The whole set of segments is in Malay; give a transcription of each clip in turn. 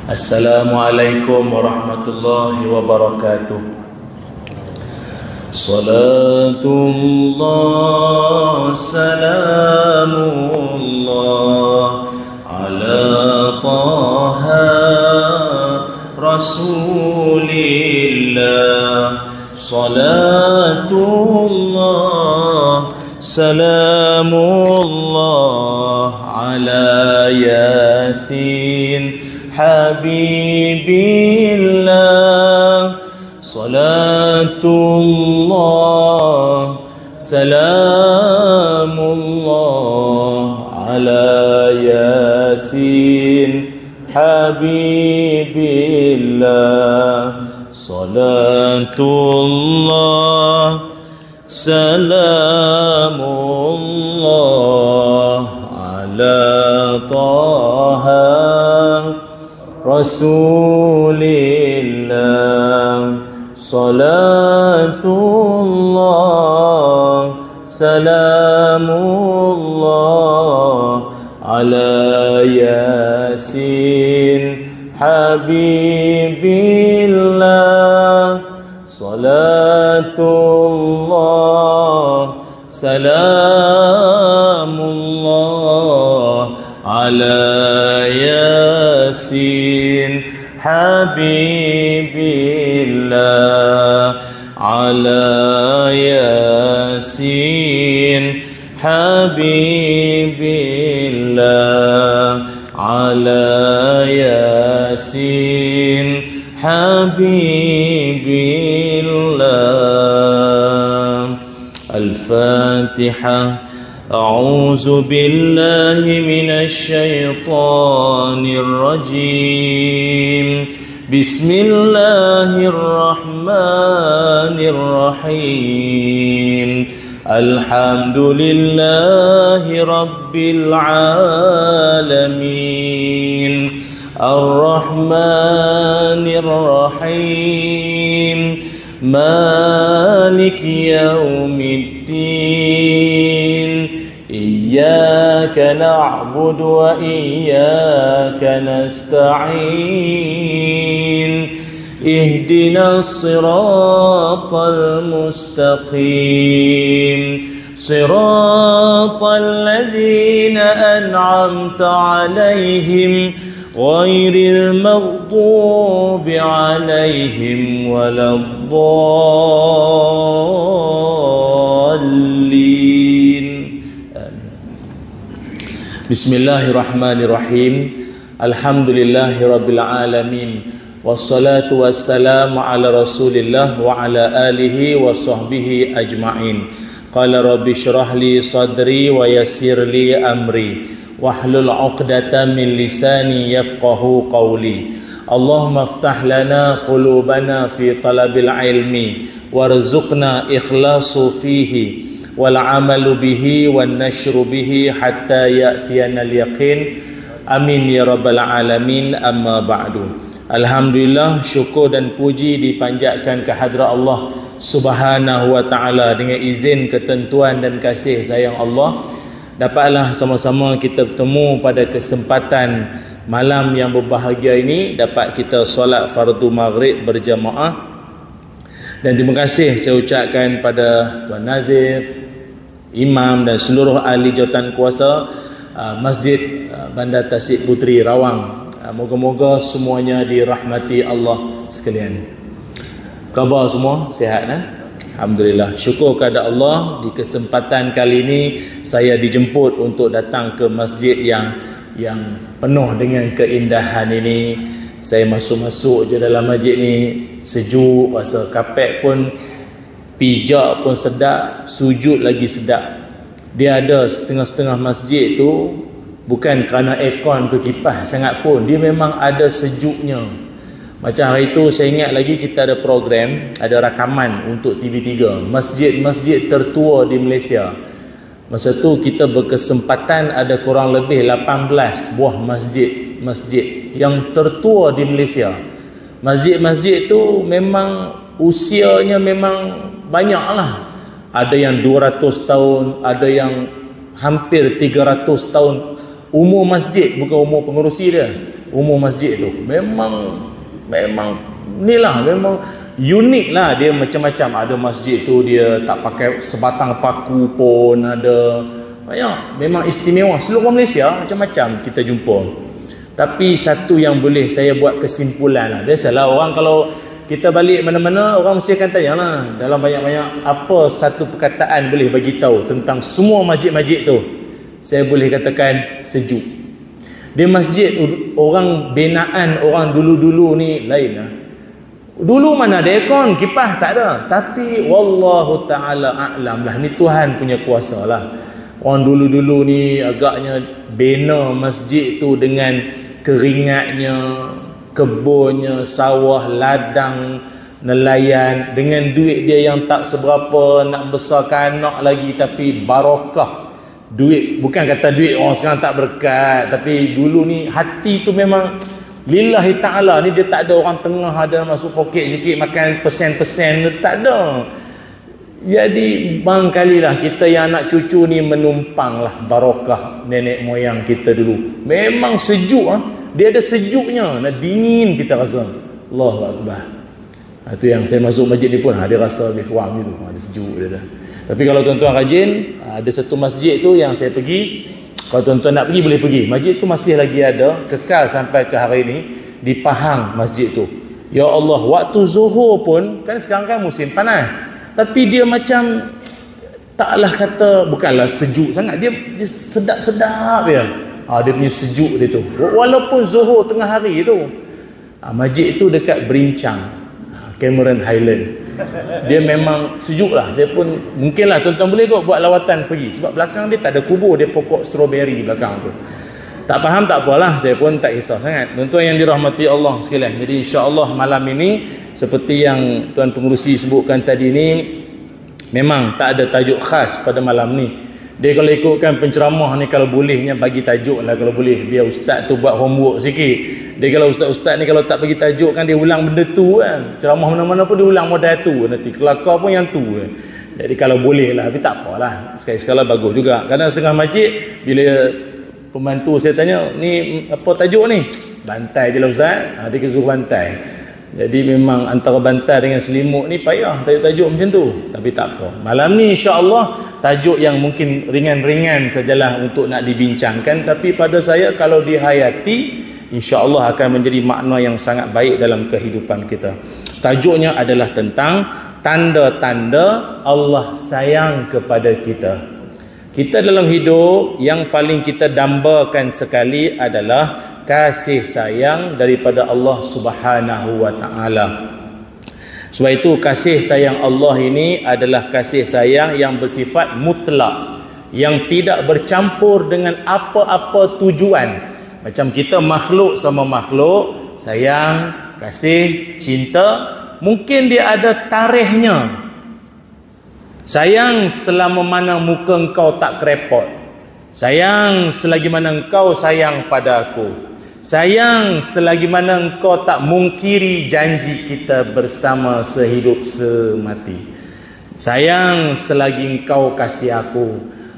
Assalamualaikum warahmatullahi wabarakatuh. Salatullah salamullah ala taha rasulillah. Salatullah salamullah ala yasin Habibillah. Salatullah salamullah ala yasin Habibillah. Salatullah salamullah ala taha Rasulillah. Salatullah salamullah ala yasin Habibillah. Salatullah salamullah ala yasin Habibillah. Ala yasin Habibillah. Ala yasin Habibillah. Al-Fatihah. أعوذ بالله من الشيطان الرجيم. بسم الله الرحمن الرحيم. الحمد لله رب العالمين. الرحمن الرحيم. مالك يوم الدين. إياك نعبد وإياك نستعين. اهدنا الصراط المستقيم. صراط الذين أنعمت عليهم غير المغضوب عليهم ولا الضالين. Bismillahirrahmanirrahim. Alhamdulillahi rabbil alamin. Wassalatu wassalamu ala rasulillah wa ala alihi wa sahbihi ajma'in. Qala rabbi syrah li sadri wa yassir li amri wahlul 'uqdatam min lisani yafqahu qawli. Allahumma iftah lana qulubana fi talabil ilmi warzuqna ikhlasu fihi wal amalu bihi wan nashru bihi hatta ya'tiyana al yaqin. Amin ya rabbal alamin. Amma ba'du. Alhamdulillah, syukur dan puji dipanjatkan ke hadrat Allah Subhanahu wa taala. Dengan izin, ketentuan dan kasih sayang Allah, dapatlah sama-sama kita bertemu pada kesempatan malam yang berbahagia ini, dapat kita solat fardu maghrib berjamaah. Dan terima kasih saya ucapkan pada Tuan Nazir, Imam dan seluruh ahli jawatan kuasa Masjid Bandar Tasik Puteri Rawang. Moga-moga semuanya dirahmati Allah sekalian. Khabar semua sihat Alhamdulillah. Syukur kepada Allah, di kesempatan kali ini saya dijemput untuk datang ke masjid yang penuh dengan keindahan ini. Saya masuk-masuk je dalam masjid ni, sejuk, rasa kapet pun, pijak pun sedap, sujud lagi sedap. Dia ada setengah-setengah masjid tu bukan kerana aircon ke kipas sangat pun, dia memang ada sejuknya. Macam hari tu saya ingat lagi kita ada program, ada rakaman untuk TV3, masjid-masjid tertua di Malaysia. Masa tu kita berkesempatan ada kurang lebih 18 buah masjid yang tertua di Malaysia. Masjid-masjid tu memang usianya memang banyaklah. Ada yang 200 tahun, ada yang hampir 300 tahun. Umur masjid, bukan umur pengerusi dia. umur masjid tu. Memang memang unik lah. Dia macam-macam. Ada masjid tu dia tak pakai sebatang paku pun ada. Banyak. Memang istimewa. Seluruh Malaysia macam-macam kita jumpa. Tapi satu yang boleh saya buat kesimpulan lah. Biasalah orang kalau kita balik mana-mana, orang mesti akan tanya lah, dalam banyak-banyak apa satu perkataan boleh bagi tahu tentang semua masjid-masjid tu. Saya boleh katakan sejuk. Dia masjid orang binaan orang dulu-dulu ni lain lah. Dulu mana ada aircon, kipas tak ada. Tapi wallahu ta'ala a'lam lah, ni Tuhan punya kuasa lah. Orang dulu-dulu ni agaknya bina masjid tu dengan keringatnya, kebunnya, sawah, ladang, nelayan, dengan duit dia yang tak seberapa, nak besarkan anak lagi, tapi barakah duit. Bukan kata duit orang sekarang tak berkat, tapi dulu ni hati tu memang lillahi ta'ala. Ni dia tak ada orang tengah ada masuk poket sikit makan persen-persen, tak ada. Jadi barangkalilah kita yang anak cucu ni menumpang lah barakah nenek moyang kita dulu. Memang sejuk lah. Dia ada sejuknya, nak dingin kita rasa. Allahu Akbar. Itu yang saya masuk masjid ni pun dia rasa lebih kurang gitu. Ada sejuk dia dah. Tapi kalau tuan-tuan rajin, ada satu masjid tu yang saya pergi. Kalau tuan-tuan nak pergi boleh pergi. Masjid tu masih lagi ada, kekal sampai ke hari ni di Pahang masjid tu. Ya Allah, waktu Zuhur pun kan sekarang kan musim panas. Tapi dia macam taklah kata, bukanlah sejuk sangat, dia sedap-sedap ya. Dia punya sejuk dia tu. Walaupun Zuhur tengah hari tu. Masjid tu dekat Berincang, Cameron Highland. Dia memang sejuk lah. Saya pun mungkinlah tuan-tuan boleh kok buat lawatan pergi. Sebab belakang dia tak ada kubur, dia pokok strawberry belakang tu. Tak faham tak apalah, saya pun tak kisah sangat. Tuan-tuan yang dirahmati Allah sekalian. Jadi insya-Allah malam ini seperti yang tuan pengerusi sebutkan tadi ni, memang tak ada tajuk khas pada malam ni. Dia kalau ikutkan penceramah ni, kalau bolehnya bagi tajuk lah, kalau boleh biar ustaz tu buat homework sikit. Dia kalau ustaz-ustaz ni kalau tak bagi tajuk kan, dia ulang benda tu kan. Ceramah mana-mana pun dia ulang modal tu nanti. Kelakar pun yang tu kan. Jadi kalau boleh lah, tapi tak apalah. Sekali-sekala bagus juga. Kadang setengah masjid bila pembantu saya tanya, ni apa tajuk ni? Bantai je lah ustaz. Dia suruh bantai. Jadi memang antara bantai dengan selimut ni payah tajuk-tajuk macam tu. Tapi tak apa. Malam ni insya-Allah tajuk yang mungkin ringan-ringan sajalah untuk nak dibincangkan, tapi pada saya kalau dihayati insya-Allah akan menjadi makna yang sangat baik dalam kehidupan kita. Tajuknya adalah tentang tanda-tanda Allah sayang kepada kita. Kita dalam hidup yang paling kita dambakan sekali adalah kasih sayang daripada Allah Subhanahu wa taala. Sebab itu kasih sayang Allah ini adalah kasih sayang yang bersifat mutlak, yang tidak bercampur dengan apa-apa tujuan. Macam kita makhluk sama makhluk, sayang, kasih, cinta, mungkin dia ada tarikhnya. Sayang selama mana muka engkau tak kerepot. Sayang selagi mana engkau sayang pada aku. Sayang selagi mana engkau tak mungkiri janji kita bersama sehidup semati. Sayang selagi engkau kasih aku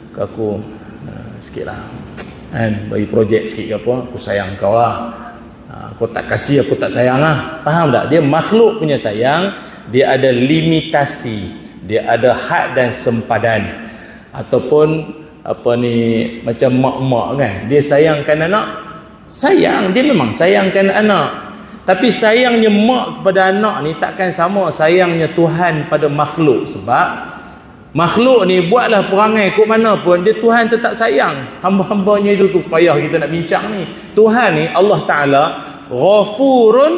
sikitlah kan, bagi projek sikit ke apa, aku sayang kau lah. Kau tak kasih, aku tak sayang lah. Faham tak? Dia makhluk punya sayang, dia ada limitasi, dia ada had dan sempadan. Ataupun apa ni, macam mak-mak kan, dia sayangkan anak, sayang, dia memang sayangkan anak. Tapi sayangnya mak kepada anak ni takkan sama sayangnya Tuhan pada makhluk. Sebab makhluk ni buatlah perangai kok mana pun, dia Tuhan tetap sayang hamba-hambanya. Itu tu payah kita nak bincang ni. Tuhan ni Allah Ta'ala Ghafurun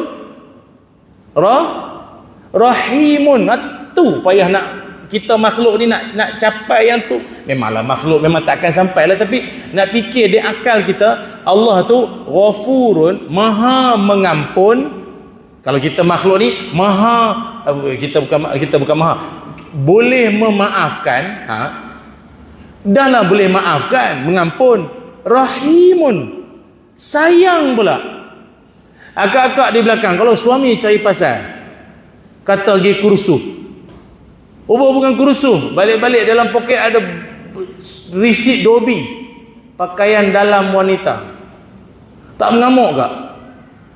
Rahimun. Tu payah nak kita makhluk ni nak capai yang tu. Memanglah makhluk memang takkan sampai lah, tapi nak fikir di akal kita, Allah tu Ghafurun, maha mengampun. Kalau kita makhluk ni maha, kita bukan maha, boleh memaafkan, dah lah boleh maafkan, mengampun. Rahimun, sayang pula. Akak-akak di belakang, kalau suami cari pasal, kata pergi kursus, bukan kursus, balik-balik dalam poket ada risit dobi pakaian dalam wanita, tak mengamuk kak?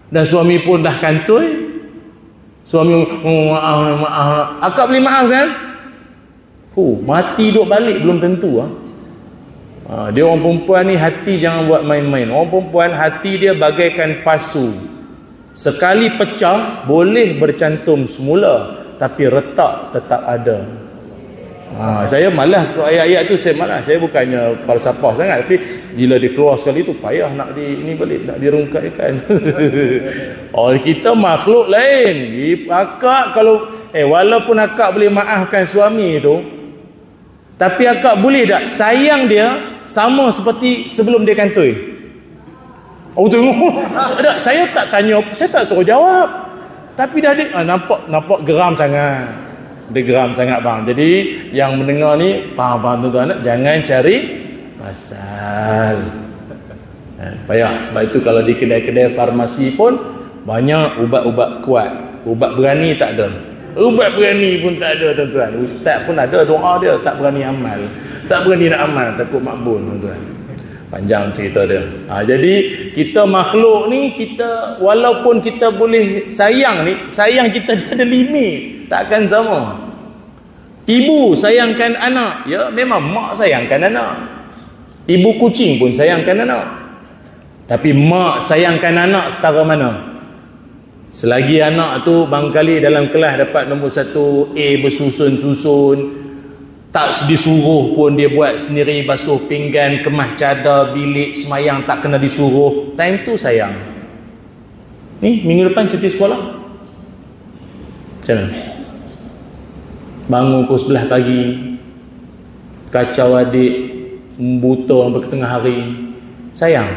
Dan suami pun dah kantoi. Suami maaf. Akak boleh maaf kan? Mati duk balik belum tentu. Dia orang perempuan ni hati jangan buat main-main. Orang perempuan hati dia bagaikan pasu. Sekali pecah boleh bercantum semula, tapi retak tetap ada. Saya malas ayat-ayat tu, saya malas. Saya bukannya falsafah sangat, tapi bila dia keluar sekali tu payah nak ini balik, nak dirungkaikan. Kita makhluk lain. Akak kalau walaupun akak boleh maafkan suami tu, tapi akak boleh tak sayang dia sama seperti sebelum dia kantoi? Tengok. Saya tak tanya, saya tak suruh jawab. Tapi dah dia nampak geram sangat. Dia geram sangat bang. Jadi yang mendengar ni faham tuan-tuan, jangan cari pasal. Payah. Sebab itu kalau di kedai-kedai farmasi pun banyak ubat-ubat kuat. Ubat berani tak ada. Ubat berani pun tak ada tuan-tuan. Ustaz pun ada doa dia, tak berani amal. Tak berani nak amal, takut makbul tuan-tuan. Panjang cerita dia. Jadi kita makhluk ni, kita walaupun kita boleh sayang ni, sayang kita dia ada limit, takkan sama. Ibu sayangkan anak, ya memang mak sayangkan anak. Ibu kucing pun sayangkan anak. Tapi mak sayangkan anak setara mana? Selagi anak tu barangkali dalam kelas dapat nombor 1 A bersusun-susun, tak disuruh pun dia buat sendiri, basuh pinggan, kemas cadar, bilik, semayang tak kena disuruh, time tu sayang. Ni minggu depan cuti sekolah, macam mana? Bangun pukul 11 pagi, kacau adik, buta sampai ke tengah hari, sayang.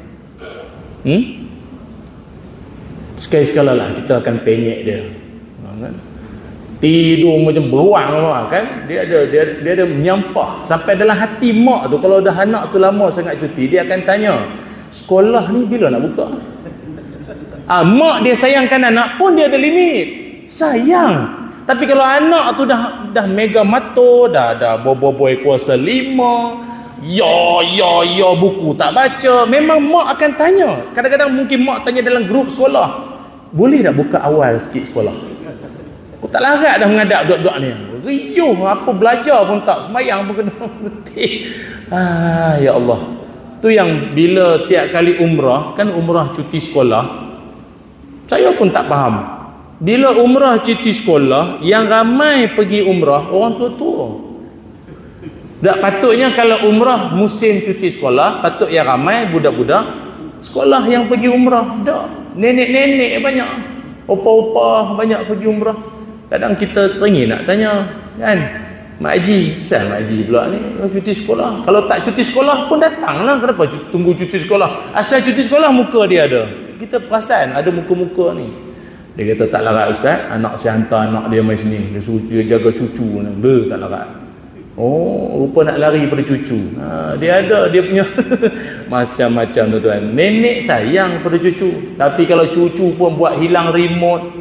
Sekali-sekala lah kita akan penyek dia, kan? Tidur macam beruang kan, dia ada menyampah sampai dalam hati mak tu. Kalau dah anak tu lama sangat cuti, dia akan tanya, sekolah ni bila nak buka? Mak dia sayangkan anak pun dia ada limit, sayang. Tapi kalau anak tu dah mega mato, dah boboiboy kuasa 5, ya buku tak baca, memang mak akan tanya. Kadang-kadang mungkin mak tanya dalam grup sekolah, boleh tak buka awal sikit sekolah? Aku tak larat dah mengadap budak-budak ni. Riuh, apa belajar pun tak, sembahyang pun kena betik. Ya Allah. Tu yang bila tiap kali umrah, kan umrah cuti sekolah, saya pun tak faham. Bila umrah cuti sekolah, yang ramai pergi umrah orang tua-tua. Tak patutnya kalau umrah musim cuti sekolah, patut yang ramai budak-budak sekolah yang pergi umrah. Tak, nenek-nenek banyak, opa-opa banyak pergi umrah. Kadang kita teringin nak tanya, kan, Mak Haji, kenapa Mak Haji pula ni cuti sekolah? Kalau tak cuti sekolah pun datanglah, kenapa tunggu cuti sekolah? Asal cuti sekolah muka dia ada. Kita perasan ada muka-muka ni. Dia kata tak larat ustaz, anak saya hantar anak dia mai sini, dia jaga cucu ni. Tak larat. Rupa nak lari pada cucu. Dia ada dia punya macam-macam tuan-tuan. Nenek sayang pada cucu, tapi kalau cucu pun buat hilang remote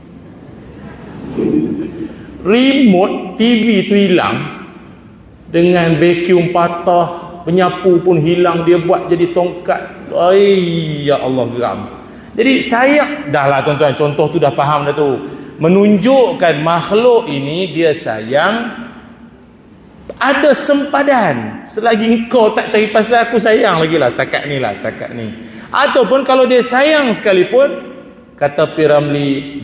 TV tu hilang, dengan vacuum patah, penyapu pun hilang, dia buat jadi tongkat. Ya Allah, geram. Jadi sayang, dah lah tuan-tuan, contoh tu dah faham dah tu. Menunjukkan makhluk ini dia sayang, ada sempadan. Selagi engkau tak cari pasal, aku sayang lagi lah setakat ni. Ataupun kalau dia sayang sekalipun, kata Piramli,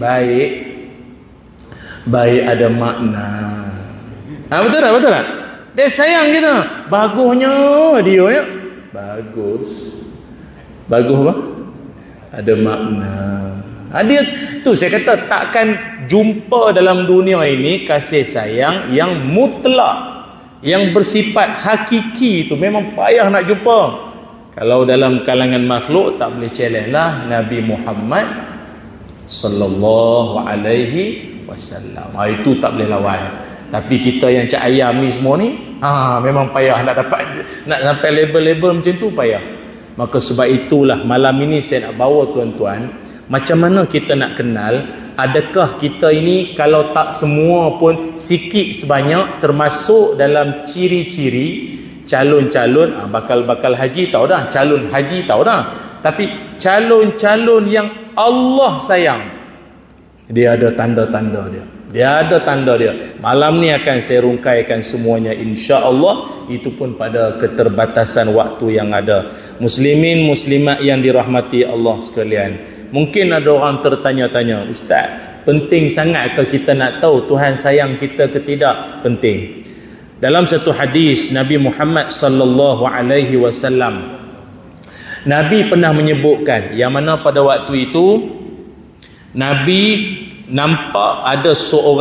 baik ada makna. Betul tak? Dia sayang kita. Bagusnya dia ya. Bagus apa? Ada makna. Dia tu saya kata takkan jumpa dalam dunia ini kasih sayang yang mutlak, yang bersifat hakiki tu memang payah nak jumpa. Kalau dalam kalangan makhluk tak boleh challenge lah Nabi Muhammad sallallahu alaihi wasallam. Itu tak boleh lawan. Tapi kita yang cak ayam ni semua ni, memang payah nak sampai label-label macam tu, payah. Maka sebab itulah malam ini saya nak bawa tuan-tuan, macam mana kita nak kenal adakah kita ini, kalau tak semua pun sikit sebanyak termasuk dalam ciri-ciri calon-calon bakal haji, tahu dah, calon haji tahu dah. Tapi calon-calon yang Allah sayang, dia ada tanda-tanda dia. Dia ada tanda dia. Malam ni akan saya rungkaikan semuanya, insya-Allah. Itu pun pada keterbatasan waktu yang ada. Muslimin muslimat yang dirahmati Allah sekalian, mungkin ada orang tertanya-tanya, Ustaz, penting sangat ke kita nak tahu Tuhan sayang kita ke tidak? Penting. Dalam satu hadis Nabi Muhammad sallallahu alaihi wasallam, Nabi pernah menyebutkan yang mana pada waktu itu Nabi nampak ada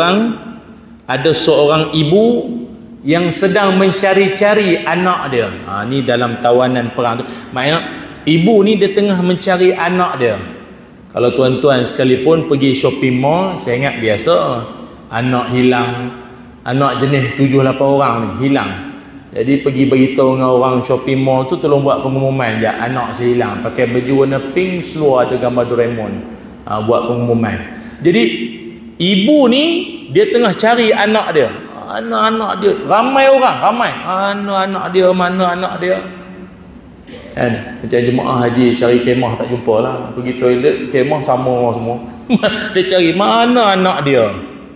seorang ibu yang sedang mencari-cari anak dia. Ni dalam tawanan perang tu. Maknanya ibu ni dia tengah mencari anak dia. Kalau tuan-tuan sekalipun pergi shopping mall, saya ingat biasa anak hilang, anak jenis 7-8 orang ni hilang. Jadi pergi beritahu dengan orang shopping mall tu, tolong buat pengumuman je, anak saya hilang, pakai baju warna pink, seluar ada gambar Doraemon. Buat pengumuman. Jadi ibu ni dia tengah cari anak dia. Anak-anak dia, ramai orang, ramai. Anak-anak dia, mana anak dia? Kan? Macam jemaah haji cari kemah tak jumpa lah. Pergi toilet, kemah sama semua. Dia cari mana anak dia.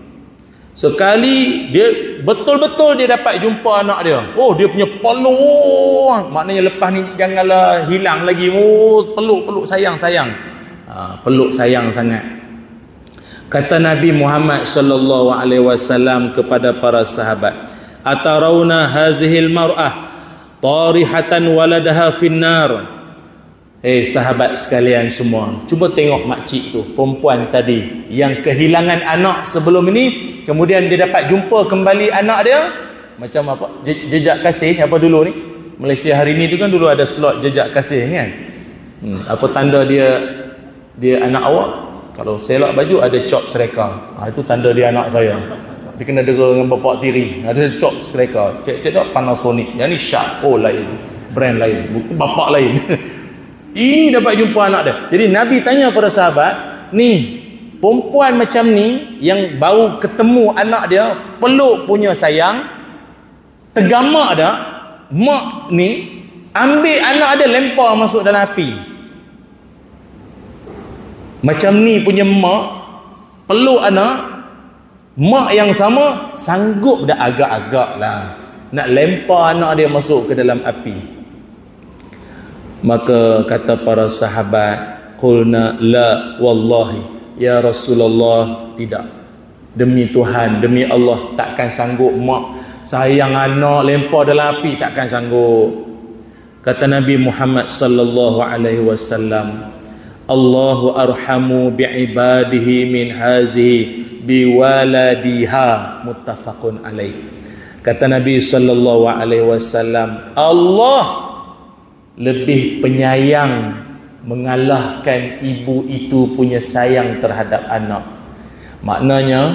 Sekali dia betul-betul dia dapat jumpa anak dia. Oh, dia punya peluk. Maknanya lepas ni janganlah hilang lagi. Oh, peluk sayang-sayang. Peluk sayang sangat. Kata Nabi Muhammad sallallahu alaihi wasallam kepada para sahabat, "Atarawna hazihil mar'ah tarihatan waladaha finnar." Sahabat sekalian semua, cuba tengok makcik tu, perempuan tadi yang kehilangan anak sebelum ini, kemudian dia dapat jumpa kembali anak dia. Macam apa? Jejak kasih apa dulu ni? Malaysia hari ni tu kan dulu ada slot jejak kasih kan. Apa tanda dia anak awak? Kalau selak baju ada cop sereka. Itu tanda dia anak saya. Dia kena dera dengan bapak tiri. Ada cop sereka. Cek tak Panasonic. Yang ni Sharp. Oh lain. Brand lain. Bapak lain. Ini dapat jumpa anak dia. Jadi Nabi tanya pada sahabat, ni perempuan macam ni yang baru ketemu anak dia, peluk punya sayang, tergamak dah, mak ni ambil anak dia lempar masuk dalam api. Macam ni punya mak peluk anak, mak yang sama sanggup dah agak-agak lah nak lempar anak dia masuk ke dalam api. Maka kata para sahabat, qulna la wallahi ya Rasulullah, tidak, demi Tuhan, demi Allah, takkan sanggup mak sayang anak lempar dalam api, takkan sanggup. Kata Nabi Muhammad sallallahu alaihi wasallam, Allahu arhamu bi'ibadihi min hazihi biwaladiha, muttafaqun alaih. Kata Nabi sallallahu alaihi wasallam, Allah lebih penyayang mengalahkan ibu itu punya sayang terhadap anak. Maknanya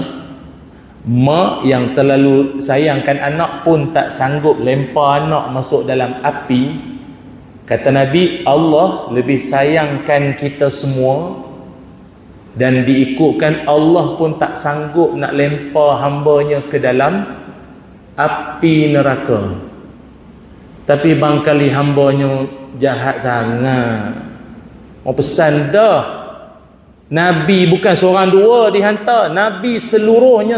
mak yang terlalu sayangkan anak pun tak sanggup lempar anak masuk dalam api. Kata Nabi, Allah lebih sayangkan kita semua, dan diikutkan Allah pun tak sanggup nak lempar hambanya ke dalam api neraka. Tapi barangkali hambanya jahat sangat. Mau pesan dah, Nabi bukan seorang dua dihantar, Nabi seluruhnya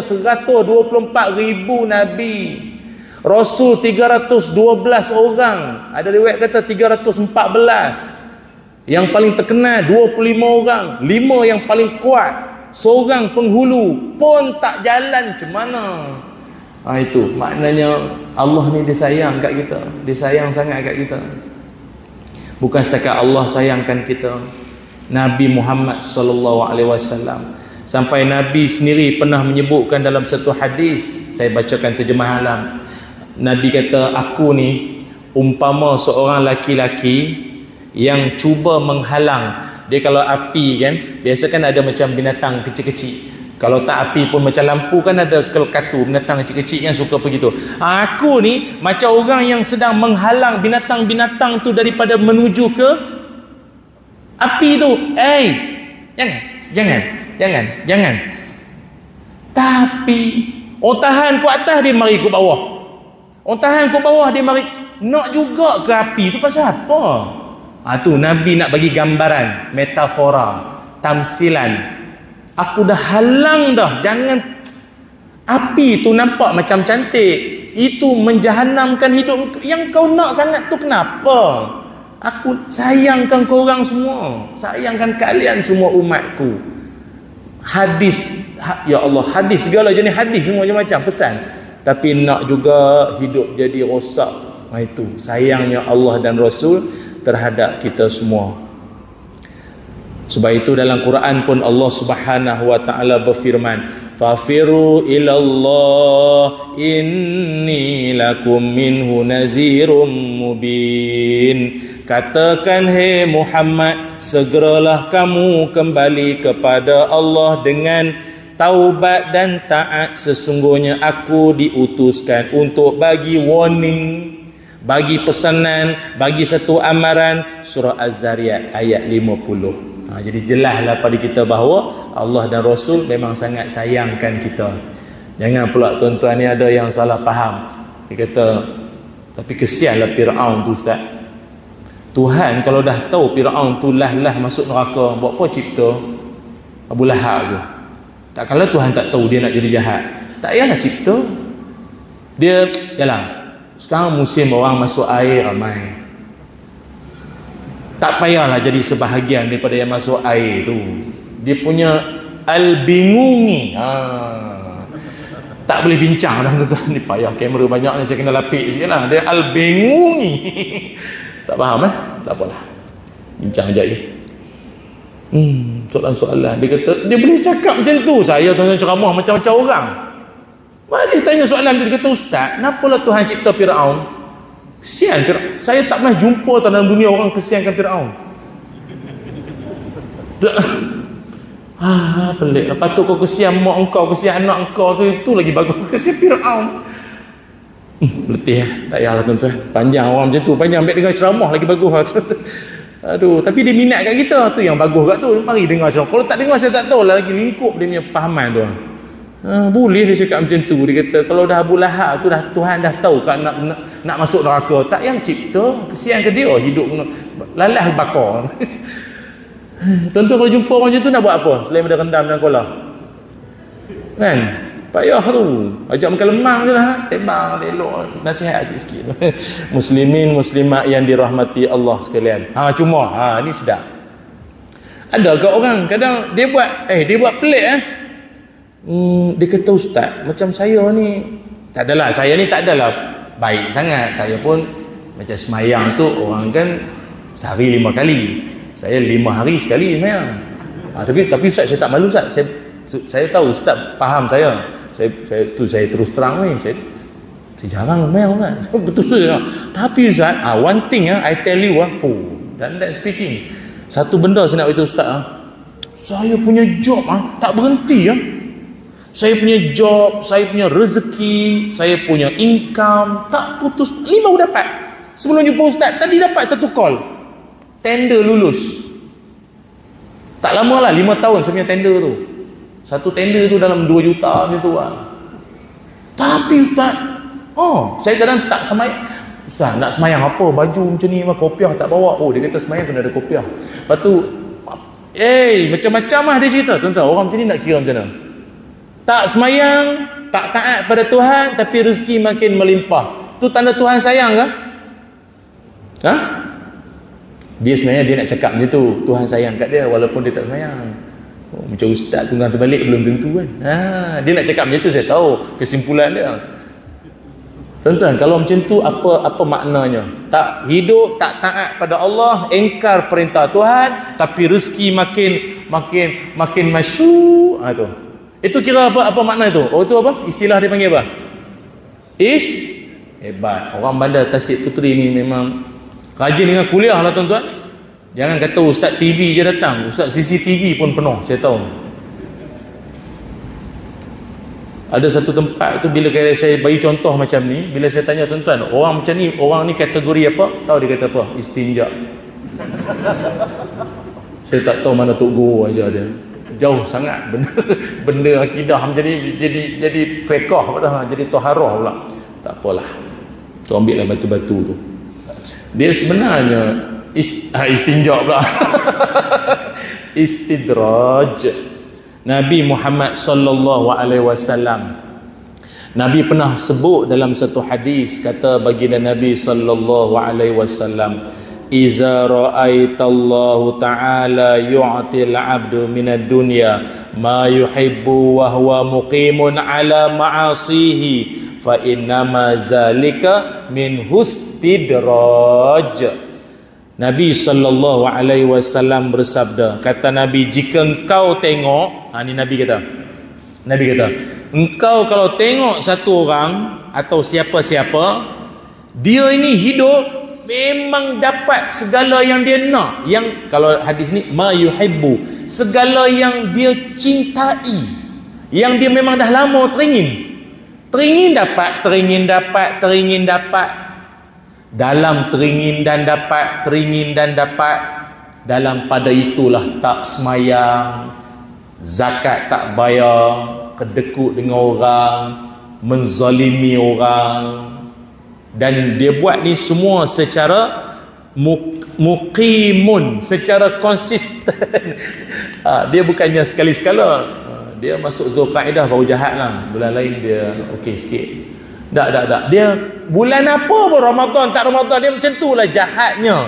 124,000 Nabi. Rasul 312 orang. Ada riwayat kata 314. Yang paling terkenal 25 orang. 5 yang paling kuat, seorang penghulu pun tak jalan macam mana. Itu maknanya Allah ni dia sayang kat kita. Dia sayang sangat kat kita. Bukan setakat Allah sayangkan kita, Nabi Muhammad sallallahu alaihi wasallam, sampai Nabi sendiri pernah menyebutkan dalam satu hadis. Saya bacakan terjemahan alam. Nabi kata, aku ni umpama seorang laki-laki yang cuba menghalang. Dia kalau api kan, biasa kan ada macam binatang kecil-kecil. Kalau tak api pun macam lampu kan ada kelkatu, binatang kecil-kecil yang suka pergi tu. Aku ni macam orang yang sedang menghalang binatang-binatang tu daripada menuju ke api tu. Jangan. Tapi orang tahan ku atas, dia mari ku bawah. Orang tahan ku bawah, dia mari nak juga ke api tu. Pasal apa? Tu Nabi nak bagi gambaran, metafora, tamsilan. Aku dah halang dah, jangan. Api tu nampak macam cantik, itu menjahanamkan hidup. Yang kau nak sangat tu kenapa? Aku sayangkan korang semua, sayangkan kalian semua umatku. Hadis, ya Allah, hadis segala jenis hadis semua macam-macam pesan. Tapi nak juga hidup jadi rosak. Itu sayangnya Allah dan Rasul terhadap kita semua. Sebab itu dalam Quran pun Allah Subhanahu wa taala berfirman, fafiru ilallah inni lakum minhu nazirum mubin. Katakan, hei Muhammad, segeralah kamu kembali kepada Allah dengan taubat dan taat. Sesungguhnya aku diutuskan untuk bagi warning, bagi pesanan, bagi satu amaran. Surah Az-Zariyat ayat 50. Jadi jelaslah pada kita bahawa Allah dan Rasul memang sangat sayangkan kita. Jangan pula tuan-tuan ni ada yang salah faham. Dia kata, tapi kesianlah Fir'aun tu Ustaz. Tuhan kalau dah tahu Fir'aun tu lah masuk neraka, buat apa cipta Abu Lahab tu? Tak kalau Tuhan tak tahu dia nak jadi jahat, tak payahlah cipta. Dia, yalah, sekarang musim orang masuk air ramai, tak payahlah jadi sebahagian daripada yang masuk air tu. Dia punya al-bingungi, tak boleh bincang dah tuan-tuan. Ni payah kamera banyak ni, saya kena lapik sikit lah. Dia al-bingungi. Tak faham tak apalah, bincang je. Soalan-soalan. Dia kata dia boleh cakap macam tu. Saya tuan-tuan ceramah macam-macam orang. Dia tanya soalan tu, dia kata, Ustaz, kenapalah Tuhan cipta Fir'aun? Kesian Fir'aun. Saya tak pernah jumpa dalam dunia orang kesiankan Fir'aun. Pelik. Patut kau kesian mak engkau, kesian anak engkau tu, itu lagi bagus. Kesian Fir'aun. Letih tak payahlah tuan-tuan. Panjang orang macam tu, panjang ambil dengar ceramah lagi bagus. Aduh, tapi dia minat kat kita, tu yang bagus kat tu. Mari dengar ceramah. Kalau tak dengar, saya tak tahu lah lagi lingkup dia punya fahaman tu. Boleh dia cakap macam tu. Dia kata kalau dah Abu Lahab tu dah Tuhan dah tahu kan nak masuk neraka, tak yang cipta. Kesian ke dia hidup lalah bakar. Tuan-tuan kalau jumpa orang macam tu nak buat apa selain benda rendam dan kolah? Kan? Payah tu. Ajak makan lemang je lah. Tembang, elok. Nasihat sikit-sikit. Muslimin, muslimat yang dirahmati Allah sekalian. Cuma, ni sedap. Ada ke orang kadang dia buat pelik dia kata, Ustaz, macam saya ni, tak adalah, saya ni tak adalah baik sangat. Saya pun macam semayang tu, orang kan sehari 5 kali. Saya 5 hari sekali semayang. Tapi Ustaz, saya tak malu Ustaz. Saya tahu Ustaz faham saya. Saya terus terang ni, saya jarang semayang kan. Betul. Tapi Ustaz, one thing I tell you, dan speaking, satu benda saya nak beritahu Ustaz, saya punya job tak berhenti. Saya punya job, saya punya rezeki, saya punya income tak putus. Ni baru dapat. Sebelum jumpa Ustaz tadi dapat satu call, tender lulus. Tak lama lah, 5 tahun saya punya tender tu. Satu tender tu dalam 2 juta macam tu lah. Tapi Ustaz, saya kadang tak semayang. Ustaz, nak semayang apa? Baju macam ni, kopiah tak bawa. Dia kata semayang kena ada kopiah. Lepas tu, macam-macam lah dia cerita. Tuan-tuan, orang macam ni nak kira macam mana? Tak semayang, tak taat pada Tuhan, tapi rezeki makin melimpah. Tu tanda Tuhan sayang ke? Dia sebenarnya dia nak cakap macam tu, Tuhan sayang kat dia walaupun dia tak semayang. Macam ustaz tunggang terbalik belum tentu kan. Dia nak cakap macam tu, saya tahu kesimpulan dia. Tuan-tuan, kalau macam tu apa maknanya? Tak hidup, tak taat pada Allah, engkar perintah Tuhan, tapi rezeki makin masyuk. Tu. Itu kira apa makna itu? Itu apa? Istilah dia panggil apa? Hebat. Orang bandar Tasik Puteri ni memang rajin dengan kuliah lah tuan-tuan. Jangan kata ustaz TV je datang, ustaz CCTV pun penuh, saya tahu. Ada satu tempat tu bila saya bagi contoh macam ni, bila saya tanya tuan-tuan, orang macam ni, orang ni kategori apa? Tahu dia kata apa? Istinja. Saya tak tahu mana Tok Guru aja dia. Jauh sangat benda akidah macam ni jadi fiqh dah, jadi taharah pula. Tak apalah. Tu ambillah batu-batu tu. Dia sebenarnya Istinja pula. Istidraj. Nabi Muhammad sallallahu alaihi wasallam, Nabi pernah sebut dalam satu hadis, kata baginda Nabi sallallahu alaihi wasallam, iza ra'aitallahu ta'ala yu'til 'abdu minad dunya ma yuhibbu wa huwa muqimun 'ala ma'asihi fa innama zalika min hustidraj. Nabi sallallahu alaihi wasallam bersabda, kata Nabi, jika engkau tengok, ni Nabi kata, engkau kalau tengok satu orang atau siapa-siapa, dia ini hidup memang dapat segala yang dia nak, yang kalau hadis ni ma yuhibbu, segala yang dia cintai, yang dia memang dah lama teringin dapat. Dalam teringin dan dapat, dalam pada itulah tak semayang, zakat tak bayar, kedekut dengan orang, menzalimi orang, dan dia buat ni semua secara muqimun, secara konsisten. Dia bukannya sekali-sekala dia masuk Zulkaidah baru jahat lah, bulan lain dia okey sikit. Tak. Dia bulan apa pun, Ramadan tak Ramadan, dia macam tu lah jahatnya.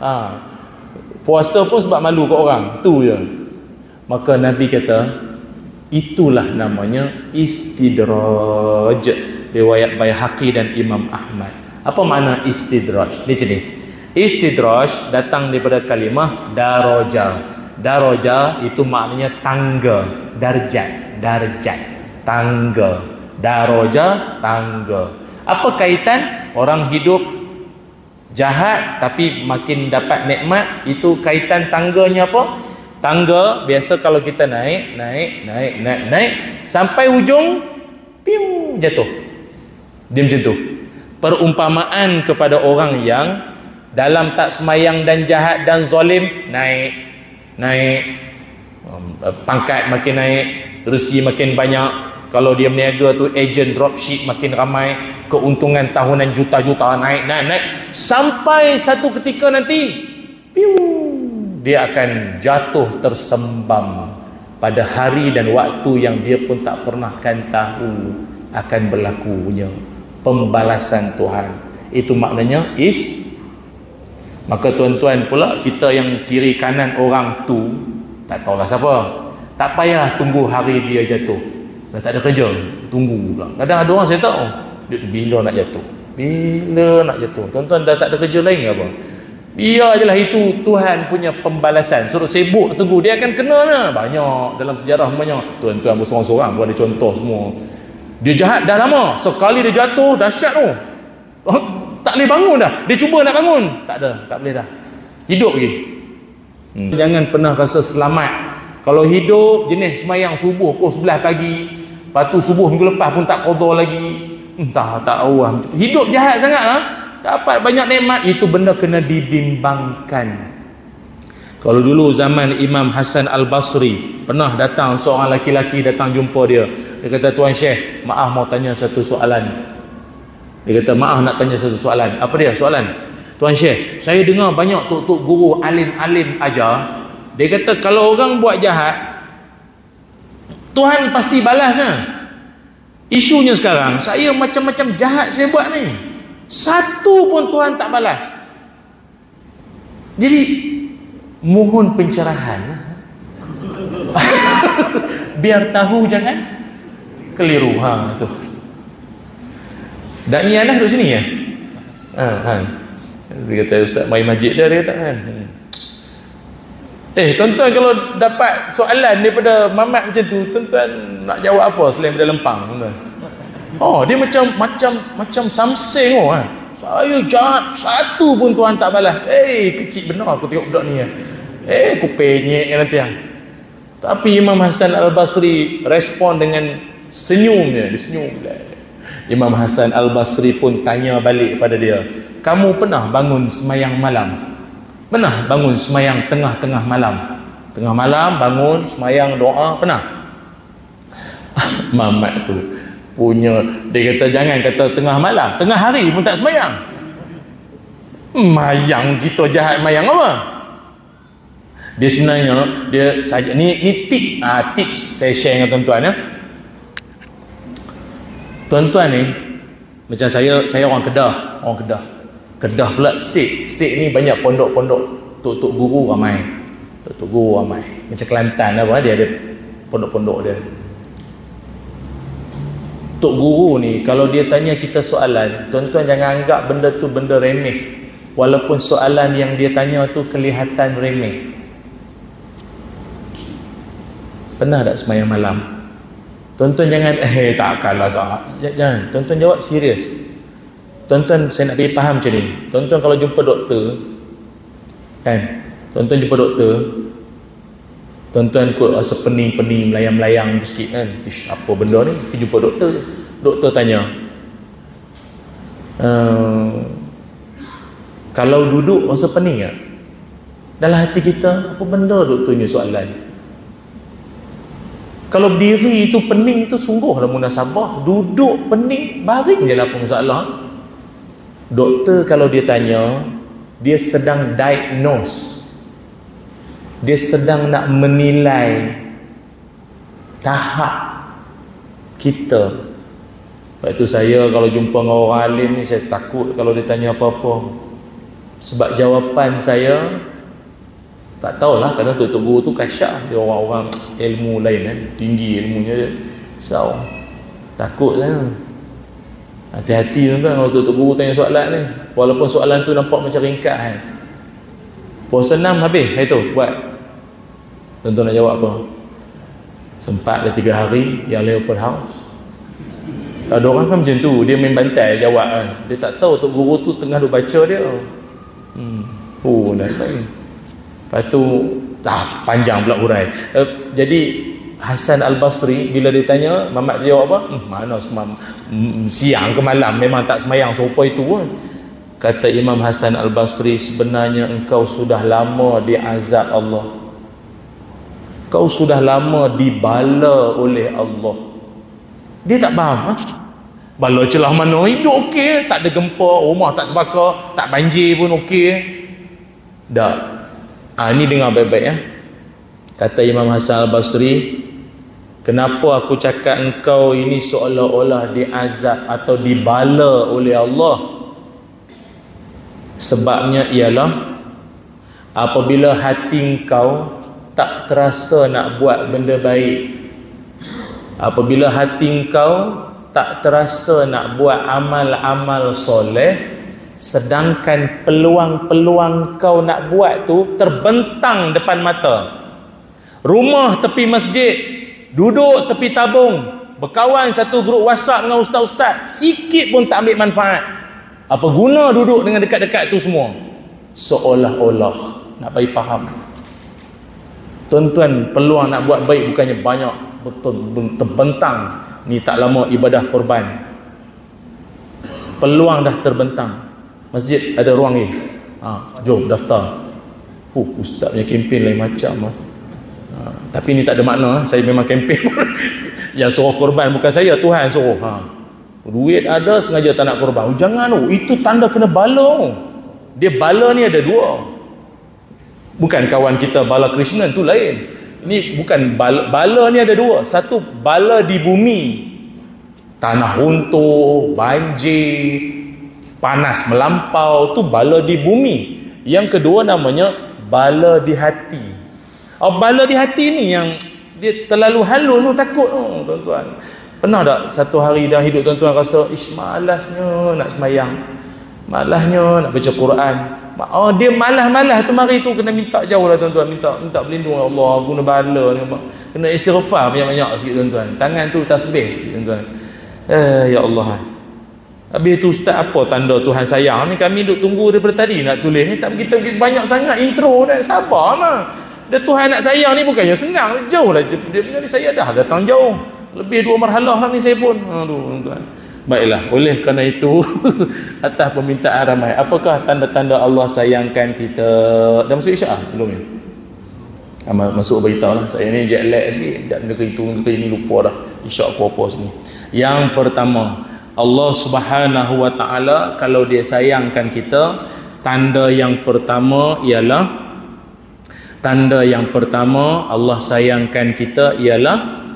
Puasa pun sebab malu kat orang, tu je. Maka Nabi kata, itulah namanya istidraj. Riwayat Baihaqi dan Imam Ahmad. Apa makna istidraj? Ni macam ni. Istidraj datang daripada kalimah daraja. Daraja itu maknanya tangga, darjat, tangga. Daraja, tangga. Apa kaitan orang hidup jahat tapi makin dapat nikmat? Itu kaitan tangganya apa? Tangga biasa kalau kita naik sampai ujung piu jatuh. Dia macam tu. Perumpamaan kepada orang yang dalam tak semayang dan jahat dan zalim, naik, pangkat makin naik, rezeki makin banyak. Kalau dia berniaga tu, agent dropship makin ramai, keuntungan tahunan juta-juta, naik sampai satu ketika nanti piu, dia akan jatuh tersembam pada hari dan waktu yang dia pun tak pernah kan tahu akan berlakunya pembalasan Tuhan. Itu maknanya maka tuan-tuan pula, kita yang kiri kanan orang tu tak tahulah siapa, tak payah tunggu hari dia jatuh. Dah tak ada kerja, tunggu pula. Kadang ada orang saya tahu, dia tu bila nak jatuh. Tuan-tuan dah tak ada kerja lain ke apa? Biar je lah, itu Tuhan punya pembalasan. Suruh sibuk tunggu, dia akan kena lah. Banyak dalam sejarah banyak. Tuan-tuan bersorang-sorang pun ada contoh semua. Dia jahat dah lama, sekali dia jatuh dahsyat tu. Tak boleh bangun dah. Dia cuba nak bangun, tak boleh dah. Hidup lagi. Jangan pernah rasa selamat. Kalau hidup jenis semayang subuh pukul 11 pagi, lepas tu subuh minggu lepas pun tak qada lagi, tak tahu lah. Hidup jahat sangat lah, dapat banyak nikmat, itu benda kena dibimbangkan. Kalau dulu zaman Imam Hasan Al-Basri, pernah datang seorang laki-laki datang jumpa dia. Dia kata, Tuan Syekh, maaf mau tanya satu soalan. Dia kata, maaf nak tanya satu soalan. Apa dia soalan? Tuan Syekh, saya dengar banyak tok-tok guru alim-alim ajar. Dia kata kalau orang buat jahat, Tuhan pasti balasnya. Isunya sekarang, saya macam-macam jahat saya buat ni, satu pun Tuhan tak balas. Jadi mohon pencerahan. Biar tahu jangan keliru. Tu. Dai Anas duduk sini ya? Dia kata Ustaz mai masjid dia kata kan. Tuan-tuan kalau dapat soalan daripada mamat macam tu, tuan-tuan nak jawab apa selain daripada lempang, tuan-tuan? Dia macam samseng Saya jahat, satu pun Tuhan tak balas. Kecil benar aku tengok budak ni. Aku penyek nanti. Tapi Imam Hasan Al-Basri respon dengan senyumnya. Dia senyum. Imam Hasan Al-Basri pun tanya balik pada dia, kamu pernah bangun semayang malam? Pernah bangun semayang tengah-tengah malam? Tengah malam bangun semayang doa, pernah? Mamat tu punya, dia kata jangan kata tengah malam, tengah hari pun tak semayang. Mayang kita jahat, mayang apa? Dia sebenarnya dia saja ni tips saya share dengan tuan-tuan ya. Tuan-tuan ni macam saya orang Kedah. Kedah pula Sik ni banyak pondok-pondok, tok guru ramai. Tok guru ramai. Macam Kelantan apa dia ada pondok-pondok dia. Tok guru ni kalau dia tanya kita soalan, tuan-tuan jangan anggap benda tu benda remeh. Walaupun soalan yang dia tanya tu kelihatan remeh. Pernah tak semayang malam? Tuan-tuan jangan takkanlah salah. Jangan. Tuan-tuan jawab serius. Tuan-tuan saya nak bagi faham macam ni. Tuan-tuan kalau jumpa doktor kan, tuan-tuan jumpa doktor, tuan-tuan kot rasa pening-pening, melayang-melayang sikit kan. Ish, apa benda ni? Pergi jumpa doktor. Doktor tanya, kalau duduk rasa pening tak? Dalam hati kita, apa benda doktornya soalan? Kalau berdiri itu pening, itu sungguhlah munasabah. Duduk pening, baring je lah apa masalah. Doktor kalau dia tanya, dia sedang diagnose, dia sedang nak menilai tahap kita. Sebab itu saya kalau jumpa dengan orang alim ni, saya takut kalau dia tanya apa-apa. Sebab jawapan saya tak tahulah, kerana tok guru tu kasyaf, dia orang-orang ilmu lain kan, tinggi ilmunya dia. So takut saya. Hati-hati tuan-tuan kalau tok guru tanya soalan ni, walaupun soalan tu nampak macam ringkas kan. Puasa 6 habis hari tu buat. Tuan-tuan nak jawab apa? Sempat dah 3 hari yang lain open house. Ada orang kan macam tu, dia main bantai jawab kan. Dia tak tahu tok guru tu tengah duk baca dia. Oh nak main. Lepas tu panjang pula hurai. Jadi Hasan Al-Basri bila ditanya, Mamat dia jawab apa? Mana siang ke malam, memang tak semayang serupa itu pun. Kata Imam Hasan Al-Basri, sebenarnya engkau sudah lama diazab Allah. Kau sudah lama dibala oleh Allah. Dia tak faham. Bala celah mana? Hidup okey, tak ada gempa, rumah tak terbakar, tak banjir pun okey. Tak. Ni dengar baik-baik ya. Kata Imam Hasan Al-Basri, kenapa aku cakap engkau ini seolah-olah diazab atau dibala oleh Allah? Sebabnya ialah apabila hati engkau tak terasa nak buat benda baik, apabila hati engkau tak terasa nak buat amal-amal soleh, sedangkan peluang-peluang kau nak buat tu terbentang depan mata. Rumah tepi masjid, duduk tepi tabung, berkawan satu grup WhatsApp dengan ustaz-ustaz, sikit pun tak ambil manfaat. Apa guna duduk dengan dekat-dekat tu semua? Seolah-olah nak bagi faham. Tuan-tuan, peluang nak buat baik bukannya banyak, betul terbentang. Ni tak lama ibadah korban, peluang dah terbentang. Masjid ada ruang ni, jom daftar. Ustaz punya kempen lain macam. Tapi ni tak ada makna. Saya memang kempen yang suruh korban bukan saya, Tuhan suruh. Duit ada, sengaja tak nak korban. Jangan, itu tanda kena bala. Dia bala ni ada dua. Bukan kawan kita bala Krishna, tu lain. Ni bukan bala ni ada dua. Satu bala di bumi, tanah runtuh, banjir, panas melampau, tu bala di bumi. Yang kedua namanya bala di hati. Bala di hati ni yang dia terlalu halus tu, takut tuan-tuan. Pernah tak satu hari dalam hidup tuan-tuan rasa malasnya nak sembahyang, malasnya nak baca Quran? Dia malas-malas tu, mari tu kena minta jauh lah tuan-tuan, minta berlindung Allah, guna bala ni, kena istighfar banyak-banyak sikit tuan-tuan. Tangan tu tasbih sikit tuan-tuan. Ya Allah. Habis tu ustaz, apa tanda Tuhan sayang ni? Kami duk tunggu daripada tadi nak tulis ni, tak kita banyak sangat intro dah. Sabar lah. Dia Tuhan nak sayang ni bukannya senang, jauh lah. Dia punya ni saya dah datang jauh. Lebih 2 marhalah lah ni saya pun. Aduh tuan. Baiklah, oleh kerana itu atas permintaan ramai, apakah tanda-tanda Allah sayangkan kita? Dah masuk Isyak belum ya? Masuk beritahu lah. Saya ni jet lag sikit, dah negeri itu negeri ni lupa dah Isyak apa-apa sini. Yang pertama, Allah Subhanahu wa ta'ala kalau dia sayangkan kita, Tanda yang pertama Allah sayangkan kita ialah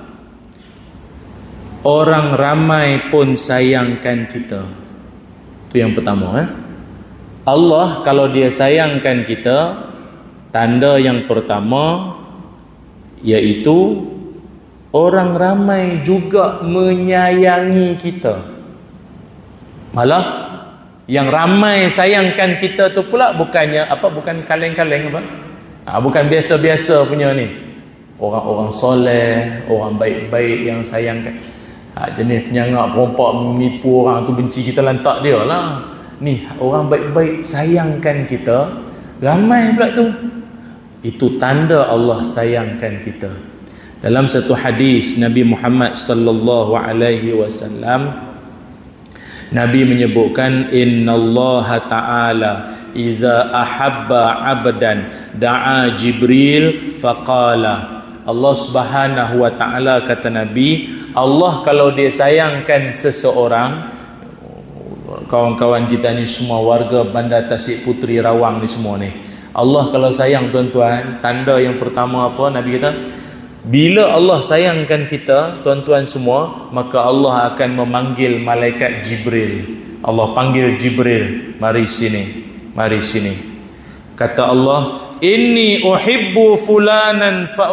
orang ramai pun sayangkan kita. Itu yang pertama. Allah kalau dia sayangkan kita, tanda yang pertama iaitu orang ramai juga menyayangi kita. Malah yang ramai sayangkan kita tu pula bukan kaleng-kaleng bukan biasa-biasa punya ni. Orang-orang soleh, orang baik-baik yang sayangkan. Jenis penyangak perompak menipu orang tu, benci kita, lantak dia lah. Ni orang baik-baik sayangkan kita, ramai pula tu. Itu tanda Allah sayangkan kita. Dalam satu hadis Nabi Muhammad sallallahu alaihi wasallam, Nabi menyebutkan, innallaha ta'ala iza ahabba 'abdan da'a Jibril faqala. Allah Subhanahu wa taala, kata Nabi, Allah kalau dia sayangkan seseorang, kawan-kawan kita ni semua warga Bandar Tasik Puteri Rawang ni semua ni, Allah kalau sayang tuan-tuan, tanda yang pertama apa? Nabi kata, bila Allah sayangkan kita tuan-tuan semua, maka Allah akan memanggil malaikat Jibril. Allah panggil Jibril, mari sini, mari sini. Kata Allah, inni uhibbu fulanan fa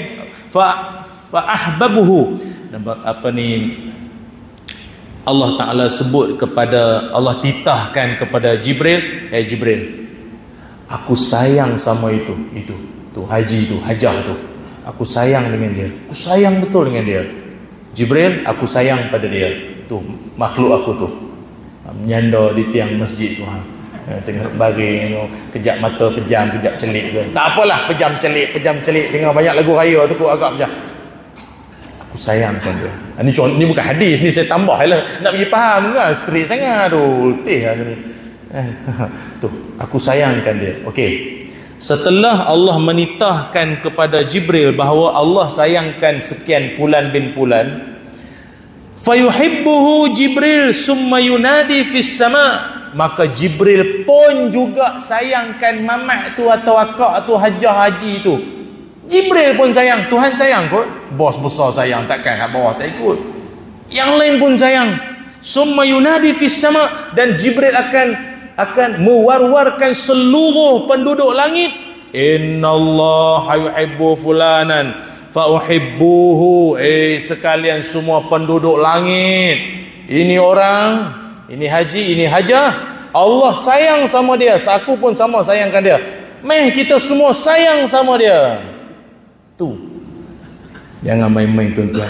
ahbabuhu. Allah Ta'ala sebut kepada, Allah titahkan kepada Jibril, Jibril, aku sayang sama itu haji tu, hajah tu, aku sayang dengan dia, aku sayang betul dengan dia. Jibril, aku sayang pada dia, tu makhluk aku tu, menyanda di tiang masjid tu, tengah baring, kejap mata pejam, kejap celik tu. Tak apalah, pejam celik, tengah banyak lagu raya tu kok agak pejam. Aku sayangkan dia. Ni bukan hadis, ni saya tambah lah, nak bagi faham kan, straight sangat tu, letih lah ni. Tu, aku sayangkan dia. Okey. Setelah Allah menitahkan kepada Jibril bahawa Allah sayangkan sekian pulan bin pulan, fayuhibbuhu Jibril summa yunadi fis sama, maka Jibril pun juga sayangkan mamat tu atau akak tu, hajah haji tu. Jibril pun sayang, Tuhan sayang kot, bos besar sayang, takkan kat bawah tak ikut. Yang lain pun sayang. Summa yunadi fis sama, dan Jibril akan mewar-warkan seluruh penduduk langit, innallaha yuhibbu fulanan fa uhibbuhu. Sekalian semua penduduk langit, ini orang, ini haji, ini hajah, Allah sayang sama dia, aku pun sama sayangkan dia, meh kita semua sayang sama dia. Tu, jangan main-main tuan-tuan.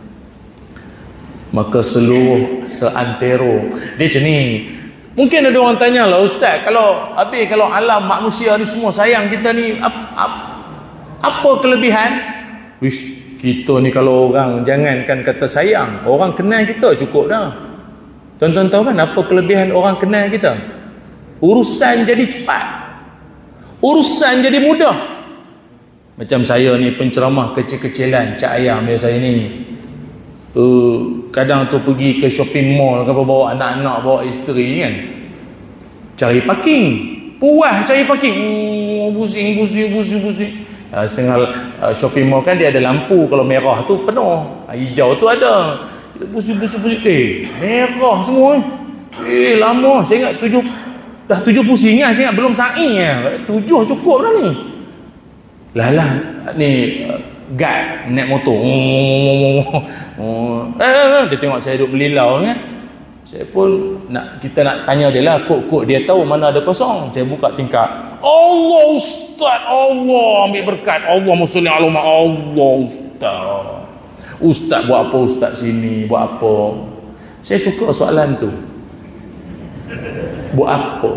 Maka seluruh seantero dia macam ni. Mungkin ada orang tanya lah, ustaz, kalau alam manusia ni semua sayang kita ni, apa kelebihan? Wish, kita ni kalau orang jangankan kata sayang, orang kenal kita cukup dah. Tuan-tuan tahu kan apa kelebihan orang kenal kita? Urusan jadi cepat, urusan jadi mudah. Macam saya ni penceramah kecil-kecilan, Cak Ayam dia saya ni, kadang tu pergi ke shopping mall ke, bawa anak-anak, bawa isteri kan, cari parking, puas cari parking, pusing. Setengah shopping mall kan dia ada lampu, kalau merah tu penuh, hijau tu ada, pusing, merah semua, lama, saya ingat 7 pusing lah, saya ingat belum sa'i lah, 7 cukup dah ni. Lah ni guard naik motor, dia tengok saya duduk melilau kan, saya pun kita nak tanya dia lah, kod dia tahu mana ada kosong. Saya buka tingkap, Allah ustaz, Allah ambil berkat, Allah musalli ala Allah ustaz buat apa, ustaz sini buat apa. Saya suka soalan tu, buat apa.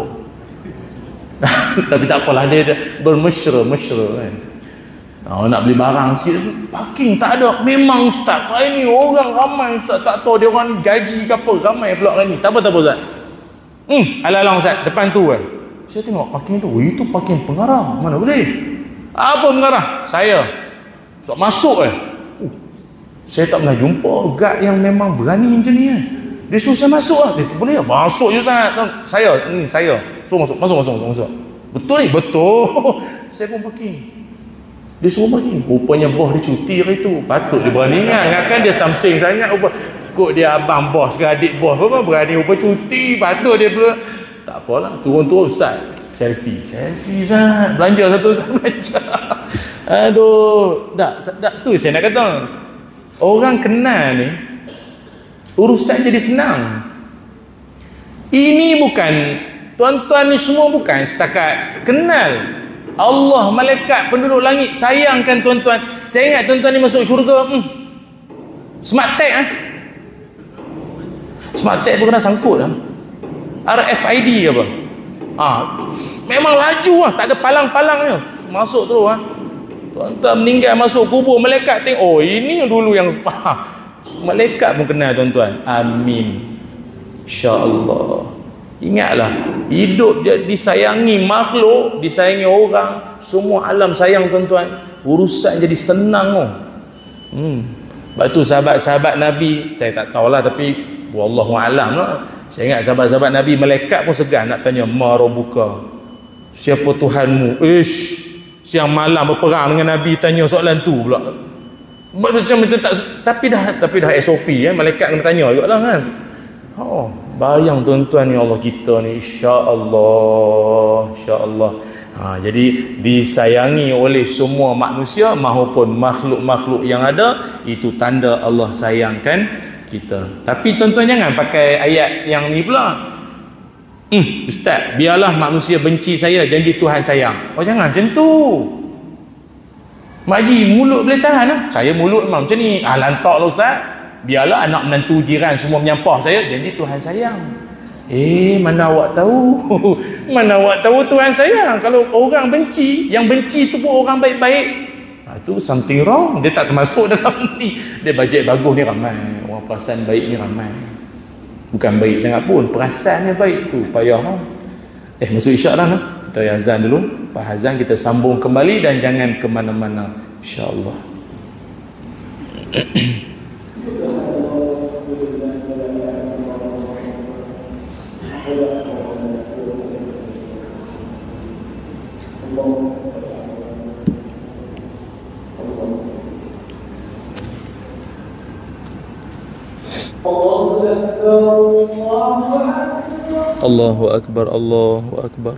Tapi tak apalah, dia bermesra kan. Nak beli barang sikit, parking tak ada. Memang ustaz, hari ni orang ramai ustaz, tak tahu dia orang ni gaji ke apa, ramai pula hari ni. Tak apa ustaz. Alang-alang ustaz, depan tu kan. Saya tengok parking tu, itu parking pengarah, mana boleh. Apa pengarah? Saya masuk saya tak pernah jumpa guard yang memang berani macam ni kan. Dia suruh saya masuk lah. Dia tu boleh masuk je ustaz. Saya Suruh masuk. Betul ni? Betul. Saya pun parking. Dia suruh parking. Rupanya bos dia cuti hari tu. Patut dia berani ingatkan dia something sangat. Kok dia abang bos ke adik bos apa berani rupa cuti. Patut dia pula. Tak apalah. Turun-turun Ustaz. Selfie Ustaz. Belanja satu belanja. Aduh. Tak tu saya nak kata. Orang kenal ni urusan jadi senang. Ini bukan, tuan-tuan ni semua bukan setakat kenal. Allah, malaikat, penduduk langit sayangkan tuan-tuan. Saya ingat tuan-tuan ni masuk syurga, smart tag smart tag pun kena sangkut RFID apa. Memang laju tak ada palang-palangnya. Masuk terus tuan-tuan meninggal masuk kubur, malaikat tengok, ini dulu yang malaikat pun kenal tuan-tuan. Amin. InsyaAllah. Ingatlah, hidup disayangi makhluk, disayangi orang, semua alam sayang tuan-tuan. Urusan jadi senang. Sebab tu sahabat-sahabat Nabi, saya tak tahulah, tapi wallahualam lah. Saya ingat sahabat-sahabat Nabi, malaikat pun segan nak tanya, ma rabbuka, siapa Tuhanmu? Siang malam berperang dengan Nabi tanya soalan tu pula. Macam tak, tapi dah SOP malaikat kena tanya juga lah kan. Bayang tuan-tuan ni Allah kita ni, insya-Allah. Jadi disayangi oleh semua manusia maupun makhluk-makhluk yang ada, itu tanda Allah sayangkan kita. Tapi tuan-tuan jangan pakai ayat yang ni pula. Ustaz, biarlah manusia benci saya, janji Tuhan sayang. Jangan macam tu. Makji, mulut boleh tahan Saya mulut memang macam ni. Lantak lah Ustaz. Biarlah anak menantu jiran semua menyampah saya, janji Tuhan sayang. Mana awak tahu? Mana awak tahu Tuhan sayang? Kalau orang benci, yang benci tu pun orang baik-baik, tu something wrong. Dia tak termasuk dalam ni. Dia bajet bagus ni ramai. Orang perasan baik ni ramai. Bukan baik sangat pun, perasaannya baik tu payah. Masuk isyak dah. Kita azan dulu. Lepas azan kita sambung kembali dan jangan ke mana-mana, insya-Allah. Allahu Akbar, Allahu Akbar.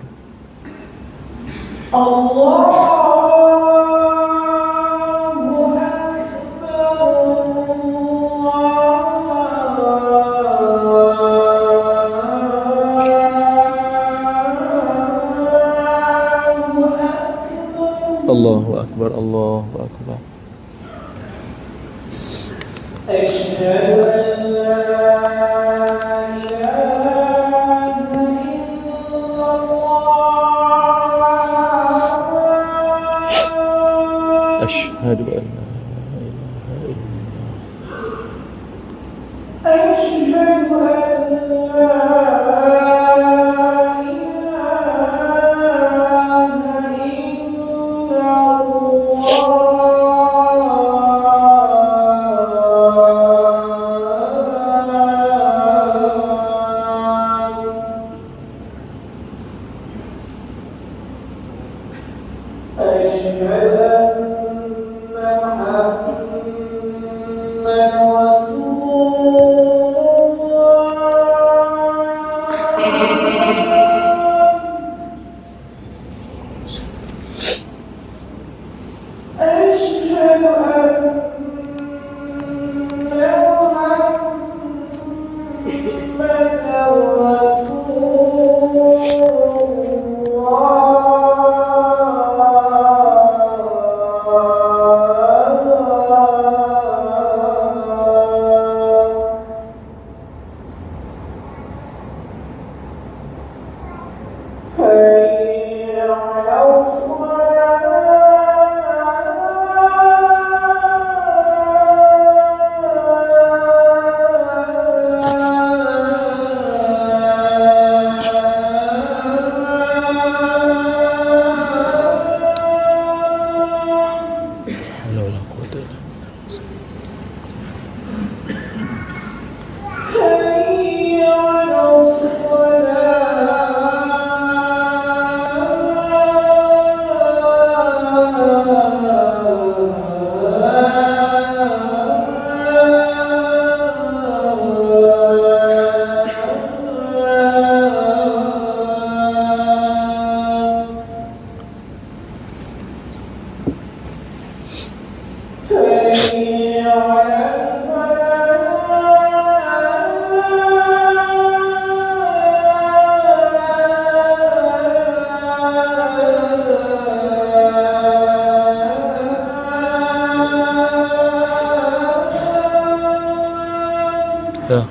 Allahu Akbar, Allahu Akbar. Asyhadu an la أشهد أن لا إله إلا الله. أشهد أن Ya.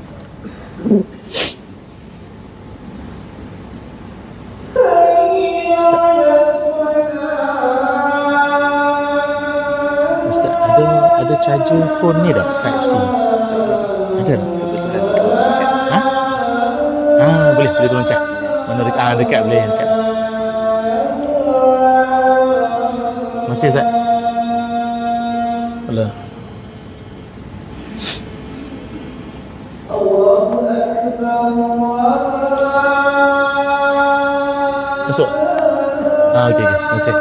Ustaz, ada charger phone ni tak? Type C. Ada tak? Boleh tolong check. Mana dekat boleh dekat. Terima kasih Ustaz. Allah. Masuk. Okey. Terima kasih.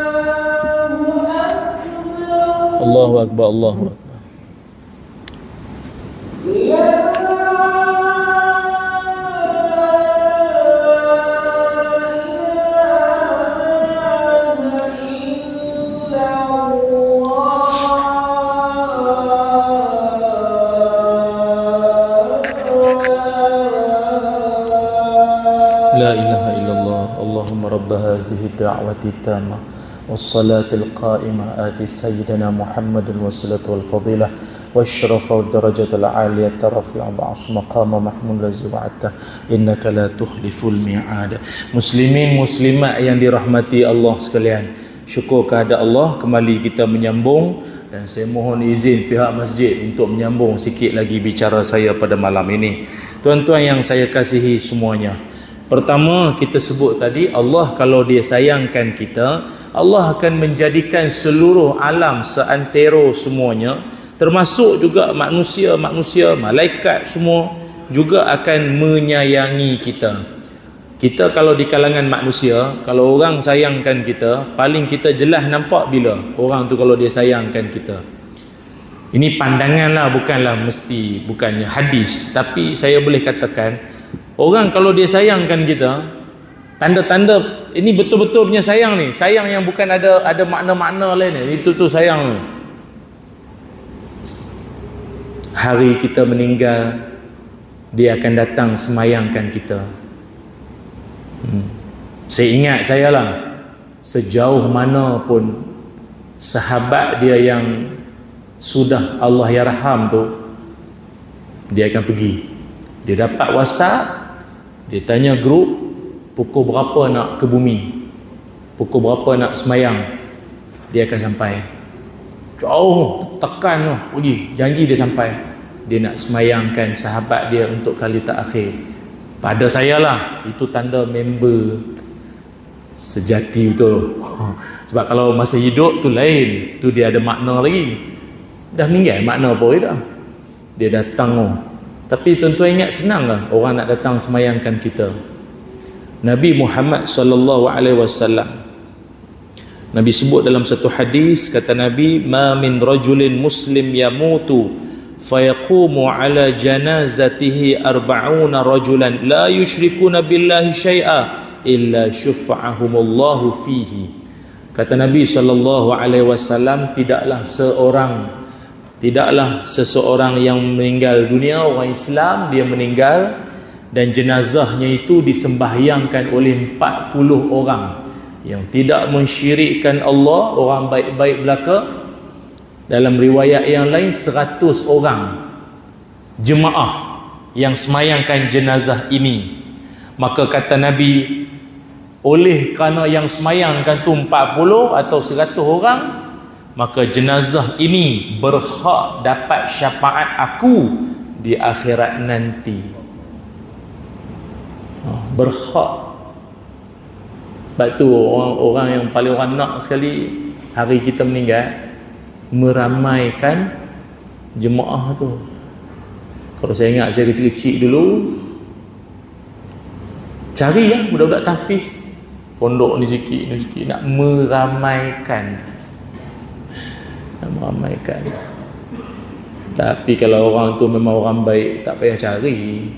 Allahu Akbar, Allahu Akbar. La ilaha illallah. Allahumma rabb hazihi da'wati tamah والصلاة القائمة آتي سيدنا محمد والصلاة والفضيلة والشرف والدرجة العالية رفيع بعص مقام محمود الذي وعدته إنك لا تخلف الميعاد. Muslimin muslimat yang dirahmati Allah sekalian, syukur kehadrat Allah, kembali kita menyambung, dan saya mohon izin pihak masjid untuk menyambung sikit lagi bicara saya pada malam ini. Tuan-tuan yang saya kasihi semuanya, pertama kita sebut tadi, Allah kalau dia sayangkan kita, Allah akan menjadikan seluruh alam seantero semuanya, termasuk juga manusia, malaikat semua juga akan menyayangi kita. Kita kalau di kalangan manusia, kalau orang sayangkan kita, paling kita jelas nampak bila orang tu kalau dia sayangkan kita. Ini pandangan lah, bukannya hadis, tapi saya boleh katakan, orang kalau dia sayangkan kita, tanda-tanda ini betul-betul punya sayang ni, sayang yang bukan ada makna-makna lain ni, itu sayang ni. Hari kita meninggal, dia akan datang semayangkan kita. Saya ingat saya lah, sejauh mana pun sahabat dia yang sudah Allah yarham tu, dia akan pergi. Dia dapat WhatsApp, dia tanya grup, pukul berapa nak ke bumi, pukul berapa nak semayang, dia akan sampai. Jauh, tekan tu, pergi, janji dia sampai. Dia nak semayangkan sahabat dia untuk kali terakhir. Pada saya lah, itu tanda member sejati betul. Sebab kalau masa hidup tu lain, tu dia ada makna lagi. Dah meninggal, makna apa dah. Dia datang. Tapi tuan-tuan ingat, senang lah orang nak datang semayangkan kita. Nabi Muhammad sallallahu alaihi wasallam, Nabi sebut dalam satu hadis, kata Nabi, ma min rajulin muslim yamutu fayaqumu ala janazatihi 40 rajulan la yusyrikuna billahi syai'a illa syufa'ahumullahu fihi. Kata Nabi sallallahu alaihi wasallam, tidaklah seseorang yang meninggal dunia, orang Islam, dia meninggal dan jenazahnya itu disembahyangkan oleh 40 orang yang tidak mensyirikkan Allah, orang baik-baik belaka. Dalam riwayat yang lain 100 orang jemaah yang semayangkan jenazah ini. Maka kata Nabi, oleh kerana yang semayangkan tu 40 atau 100 orang, maka jenazah ini berhak dapat syafaat aku di akhirat nanti. Berhak. Sebab tu orang yang paling orang nak sekali hari kita meninggal, meramaikan jemaah tu. Kalau saya ingat saya kecil-kecil dulu, cari ya budak-budak tahfiz pondok ni sikit nak meramaikan. Tapi kalau orang tu memang orang baik, tak payah cari.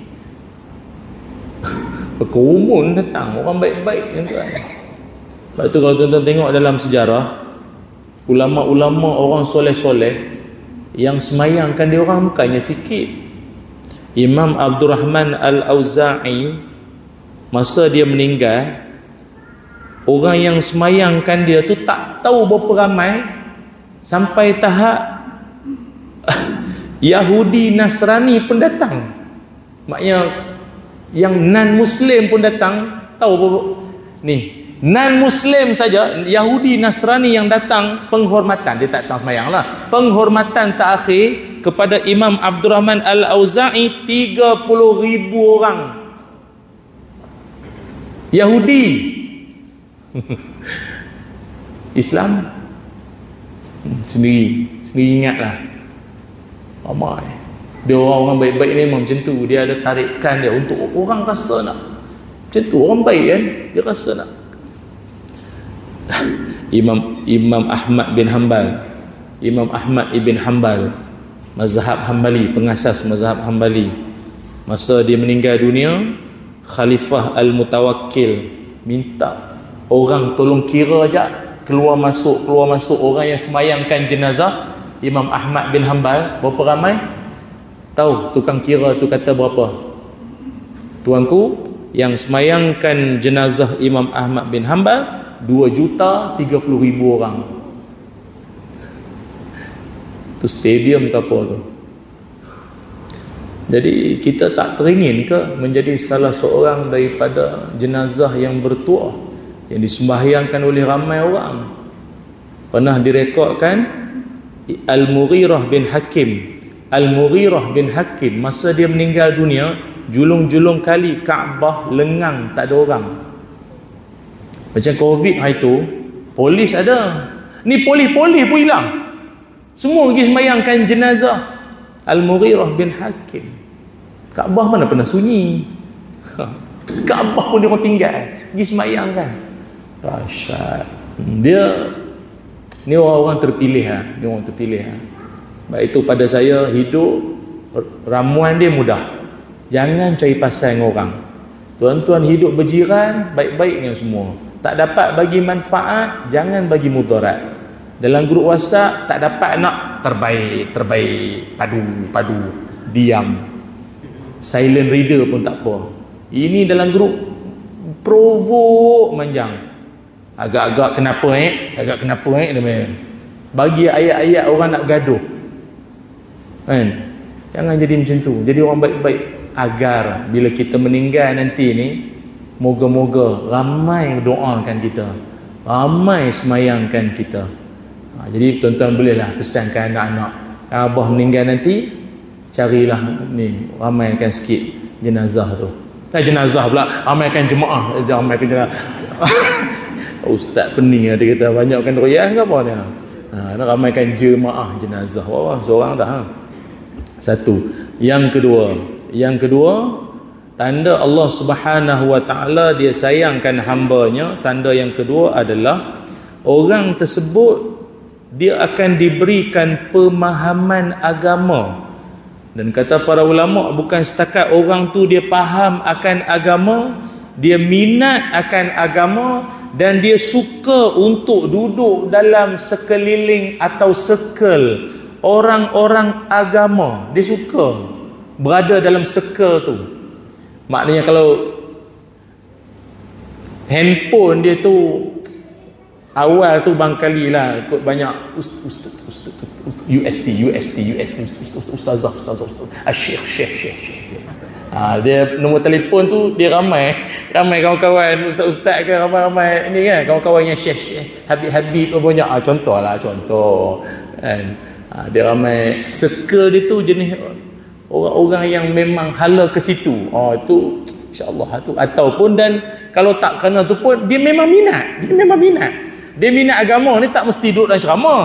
Berkerumun datang orang baik-baik, tuan. Sebab tu kalau tuan-tuan tengok dalam sejarah, ulama-ulama orang soleh-soleh yang semayangkan dia orang bukannya sikit. Imam Abdul Rahman Al-Auza'i, masa dia meninggal, orang yang semayangkan dia tu tak tahu berapa ramai, sampai tahap Yahudi Nasrani pun datang. Maknanya yang non-Muslim pun datang. Tahu apa? Ni, non-Muslim saja, Yahudi Nasrani yang datang, penghormatan. Dia tak datang sembahyang lah. Penghormatan terakhir kepada Imam Abdul Rahman Al-Auza'i 30,000 orang Yahudi. Islam sendiri ingatlah ramai. Dia orang baik-baik ni memang macam tu. Dia ada tarikan dia untuk orang rasa nak macam tu. Orang baik kan, dia rasa nak. Imam Ahmad bin Hanbal, Imam Ahmad ibn Hanbal, mazhab Hanbali, pengasas mazhab Hanbali, masa dia meninggal dunia, Khalifah Al-Mutawakkil minta orang tolong kira je keluar masuk orang yang semayangkan jenazah Imam Ahmad bin Hanbal. Berapa ramai? Tahu tukang kira tu kata berapa? Tuanku, yang semayangkan jenazah Imam Ahmad bin Hanbal 2,30,000 orang. Tu stadium ke apa tu. Jadi kita tak teringin ke menjadi salah seorang daripada jenazah yang bertuah yang disembahyangkan oleh ramai orang. Pernah direkodkan Al-Mughirah bin Hakim masa dia meninggal dunia, julung-julung kali Kaabah lengang, tak ada orang. Macam Covid hari tu, polis ada. Ni polis pun hilang. Semua pergi sembahyangkan jenazah Al-Mughirah bin Hakim. Kaabah mana pernah sunyi. Kaabah pun dia orang tinggal, pergi sembahyangkan. Dahsyat. Dia ni orang-orang terpilih ha. Dia orang terpilih ha. Baik itu pada saya, hidup ramuan dia mudah. Jangan cari pasal dengan orang. Tuan-tuan hidup berjiran, baik-baik dengan semua. Tak dapat bagi manfaat, jangan bagi mudarat. Dalam grup WhatsApp tak dapat nak terbaik, padu, diam. Silent reader pun tak apa. Ini dalam grup provoke manjang. Agak-agak kenapa bagi ayat-ayat orang nak gaduh. Kan? Jangan jadi macam tu. Jadi orang baik-baik agar bila kita meninggal nanti ni, moga-moga ramai doakan kita, ramai semayangkan kita. Jadi tuan-tuan bolehlah pesankan anak-anak, abah meninggal nanti carilah ni, ramaikan sikit jenazah tu. Jenazah pula, ramaikan jemaah, ramaikan jenazah. Ustaz pening dia kata banyakkan royan ke apa ni? Nak ramaikan jemaah jenazah. Wah, seorang dah. Satu. Yang kedua, tanda Allah Subhanahu wa taala dia sayangkan hamba-Nya. Tanda yang kedua adalah orang tersebut dia akan diberikan pemahaman agama. Dan kata para ulama, bukan setakat orang tu dia faham akan agama, dia minat akan agama dan dia suka untuk duduk dalam sekeliling atau circle orang-orang agama. Dia suka berada dalam circle tu. Maknanya kalau handphone dia tu awal tu bangkali lah banyak ustazah syekh. Dia nombor telefon tu dia ramai kawan-kawan ustaz-ustaz ke, ramai ni kan, kawan-kawan yang syekh Habib banyak. Contoh kan. Dia ramai circle dia tu jenis orang-orang yang memang hala ke situ. Itu insya-Allah tu. Ataupun dan kalau tak kerana tu pun dia memang minat. Dia minat agama ni, tak mesti duduk dalam ceramah.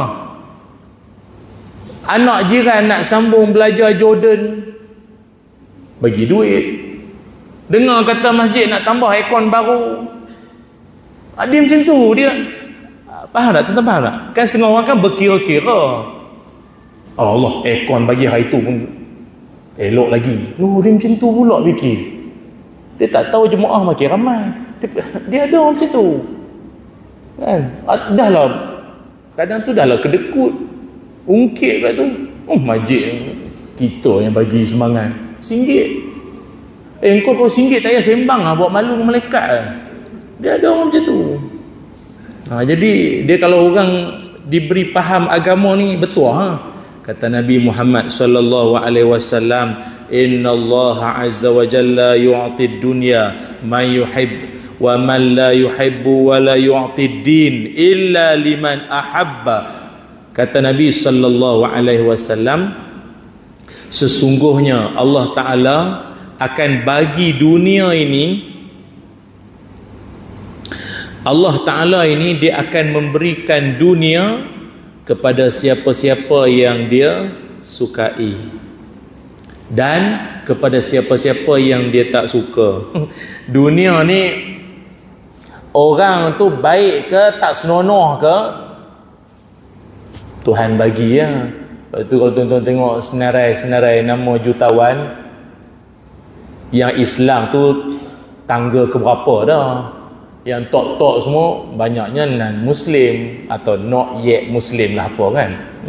Anak jiran nak sambung belajar Jordan, bagi duit. Dengar kata masjid nak tambah aircon baru, dia macam tu. Dia faham tak? Tuan-tuan faham tak? Kan setengah orang kan berkira-kira, Allah aircon bagi hari tu pun elok lagi. Dia macam tu pula fikir. Dia tak tahu jemaah makin ramai. Dia ada orang macam tu kan. Dah lah kadang tu dah lah kedekut, ungkit kat tu. Masjid kita yang bagi sumbangan RM1. Engkau kalau RM1 tak payah sembang lah, buat malu dengan malaikat lah. Dia ada orang macam tu. Jadi dia kalau orang diberi faham agama ni betul Kata Nabi Muhammad sallallahu alaihi wasallam, "Inna Allah azza wa jalla yu'ti dunya man yuhib wa man la yuhibbu wa la yu'ti din illa liman ahabba." Kata Nabi sallallahu alaihi wasallam, sesungguhnya Allah Taala akan bagi dunia ini, Allah Ta'ala ini dia akan memberikan dunia kepada siapa-siapa yang dia sukai dan kepada siapa-siapa yang dia tak suka. Dunia ni orang tu baik ke tak senonoh ke, Tuhan bagi ya. Lepas tu kalau tuan-tuan tengok senarai-senarai nama jutawan yang Islam tu tangga keberapa dah. Yang top-top semua banyaknya non-Muslim atau not yet Muslim lah apa kan.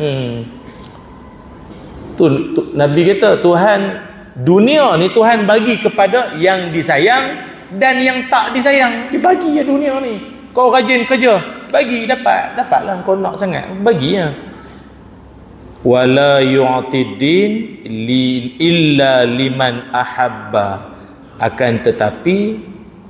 Nabi kata Tuhan, dunia ni Tuhan bagi kepada yang disayang dan yang tak disayang. Dia bagi ya dunia ni. Kau rajin kerja, bagi dapatlah. Kau nak sangat, bagi ya. Wala yu'tidin illa liman ahabba. Akan tetapi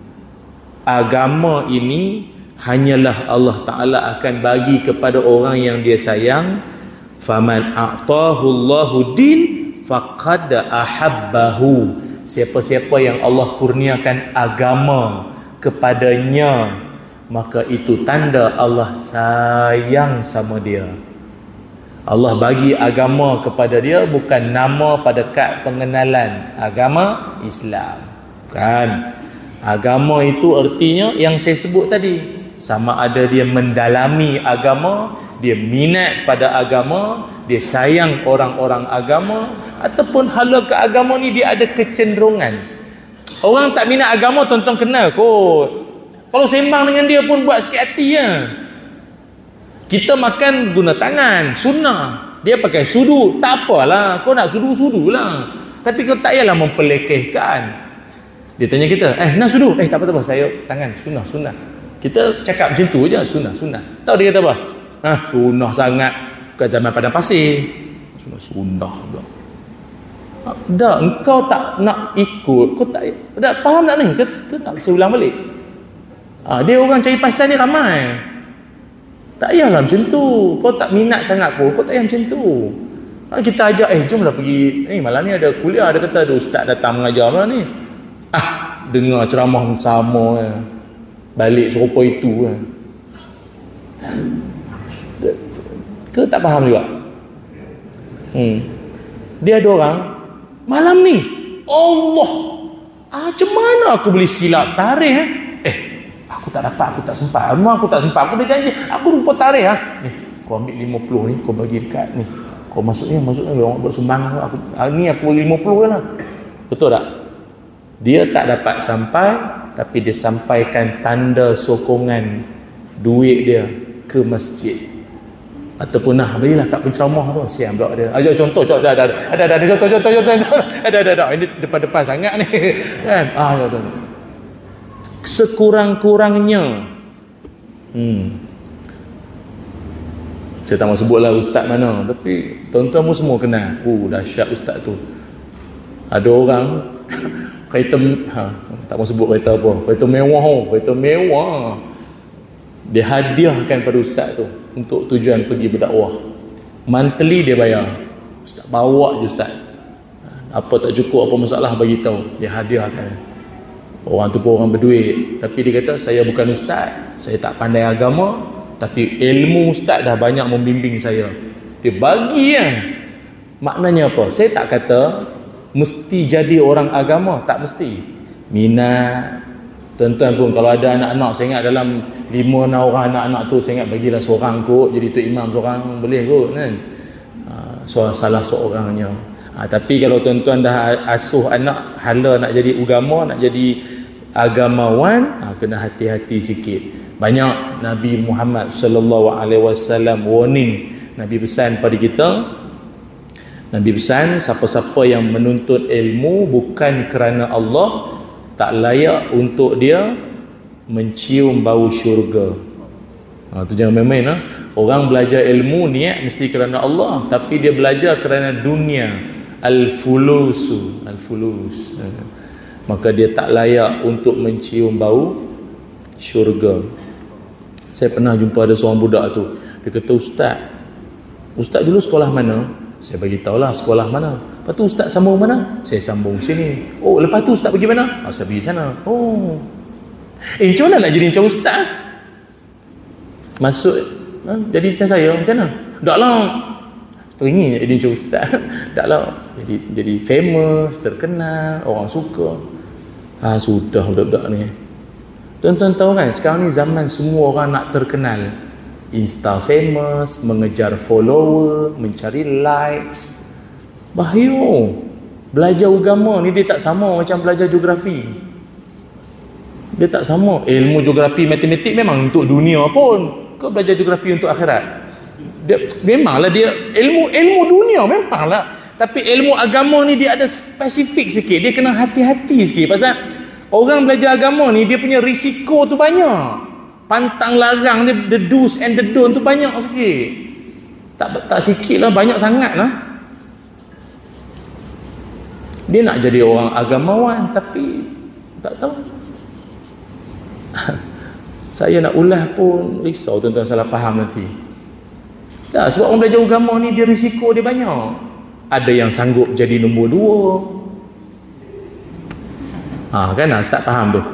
agama ini hanyalah Allah Ta'ala akan bagi kepada orang yang dia sayang. Faman a'tahu Allahu din faqad ahabbahu. Siapa-siapa yang Allah kurniakan agama kepadanya, maka itu tanda Allah sayang sama dia. Allah bagi agama kepada dia bukan nama pada kad pengenalan agama Islam, kan? Agama itu artinya yang saya sebut tadi, sama ada dia mendalami agama, dia minat pada agama, dia sayang orang-orang agama, ataupun hala ke agama ni dia ada kecenderungan. Orang tak minat agama tuan-tuan kenal kot, kalau sembang dengan dia pun buat sikit hati ya. Kita makan guna tangan, sunnah. Dia pakai sudu, tak apalah, kau nak sudu-sudu lah, tapi kau tak payahlah mempelekehkan. Dia tanya kita, nak sudu? Tak apa-apa, saya tangan, sunnah. Kita cakap macam tu je, sunnah. Tahu dia kata apa? Sunnah sangat, bukan zaman padang pasir. Sunnah pula. Dah, engkau tak nak ikut, kau tak faham tak ni? Kau nak saya ulang balik? Dia orang cari pasal ni ramai. Tak payahlah macam tu. Kau tak minat sangat pun, kau tak payah macam tu. Kita ajak, jomlah pergi, ni malam ni ada kuliah, ada kata ada ustaz datang mengajar malam ni. Dengar ceramah sama balik serupa itu ke tak faham juga. Dia ada orang malam ni Allah, macam mana aku boleh silap tarikh aku tak dapat, aku tak sempat, aku dah janji, aku lupa tarikh ni, kau ambil 50 ni, kau bagi dekat ni, kau masuk ni orang buat sumbangan aku, ni aku bagi 50 kan lah. Betul tak? Dia tak dapat sampai, tapi dia sampaikan tanda sokongan duit dia ke masjid. Ataupun bagilah kat penceramah tu, siang pula dia. Contoh ada contoh. Ada. Ini depan-depan sangat ni. Kan? Sekurang-kurangnya. Saya tak mau sebutlah ustaz mana, tapi tuan-tuan pun semua kenal. Dahsyat ustaz tu. Ada orang kereta, tak mau sebut kereta apa, kereta mewah, dia hadiahkan pada ustaz tu untuk tujuan pergi berdakwah. Monthly dia bayar, ustaz bawa je ustaz, apa tak cukup, apa masalah bagi tahu, dia hadiahkan. Orang tu pun orang berduit, tapi dia kata saya bukan ustaz, saya tak pandai agama, tapi ilmu ustaz dah banyak membimbing saya. Dia bagi maknanya apa? Saya tak kata mesti jadi orang agama, tak mesti. Minat. Tuan-tuan pun kalau ada anak-anak, saya ingat dalam 5-6 orang anak-anak tu, saya ingat bagilah seorang kot, jadi tu imam seorang boleh kot kan. Salah seorangnya. Tapi kalau tuan-tuan dah asuh anak hala nak jadi agama, nak jadi agamawan, kena hati-hati sikit. Banyak Nabi Muhammad sallallahu alaihi wasallam warning, Nabi pesan pada kita. Nabi pesan, siapa-siapa yang menuntut ilmu bukan kerana Allah, tak layak untuk dia mencium bau syurga. Tu jangan main-main Orang belajar ilmu niat mesti kerana Allah, tapi dia belajar kerana dunia. Al-fulus. Maka dia tak layak untuk mencium bau syurga. Saya pernah jumpa ada seorang budak tu. Dia kata, Ustaz dulu sekolah mana? Saya bagi tahulah sekolah mana. Lepas tu Ustaz sambung mana? Saya sambung sini. Oh, lepas tu Ustaz pergi mana? Saya pergi sana. Oh. Macam mana nak jadi macam Ustaz? Masuk jadi macam saya, macam mana? Tak lah. Teringin nak jadi macam Ustaz. Tak lah. Jadi famous, terkenal, orang suka. Sudah budak-budak ni. Tuan-tuan tahu kan, sekarang ni zaman semua orang nak terkenal. Insta famous, mengejar follower, mencari likes. Bahaya. Belajar agama ni dia tak sama macam belajar geografi. Dia tak sama. Ilmu geografi, matematik memang untuk dunia pun. Kau belajar geografi untuk akhirat? Memanglah dia ilmu dunia memanglah. Tapi ilmu agama ni dia ada spesifik sikit. Dia kena hati-hati sikit. Pasal orang belajar agama ni dia punya risiko tu banyak. Pantang larang dia, the do's and the don't tu banyak sikit. Tak sikit lah, banyak sangat lah. Dia nak jadi orang agamawan tapi tak tahu. Saya nak ulas pun risau tuan-tuan salah faham nanti. Tak, sebab orang belajar agama ni dia risiko dia banyak. Ada yang sanggup jadi nombor 2. Kan tak faham tu.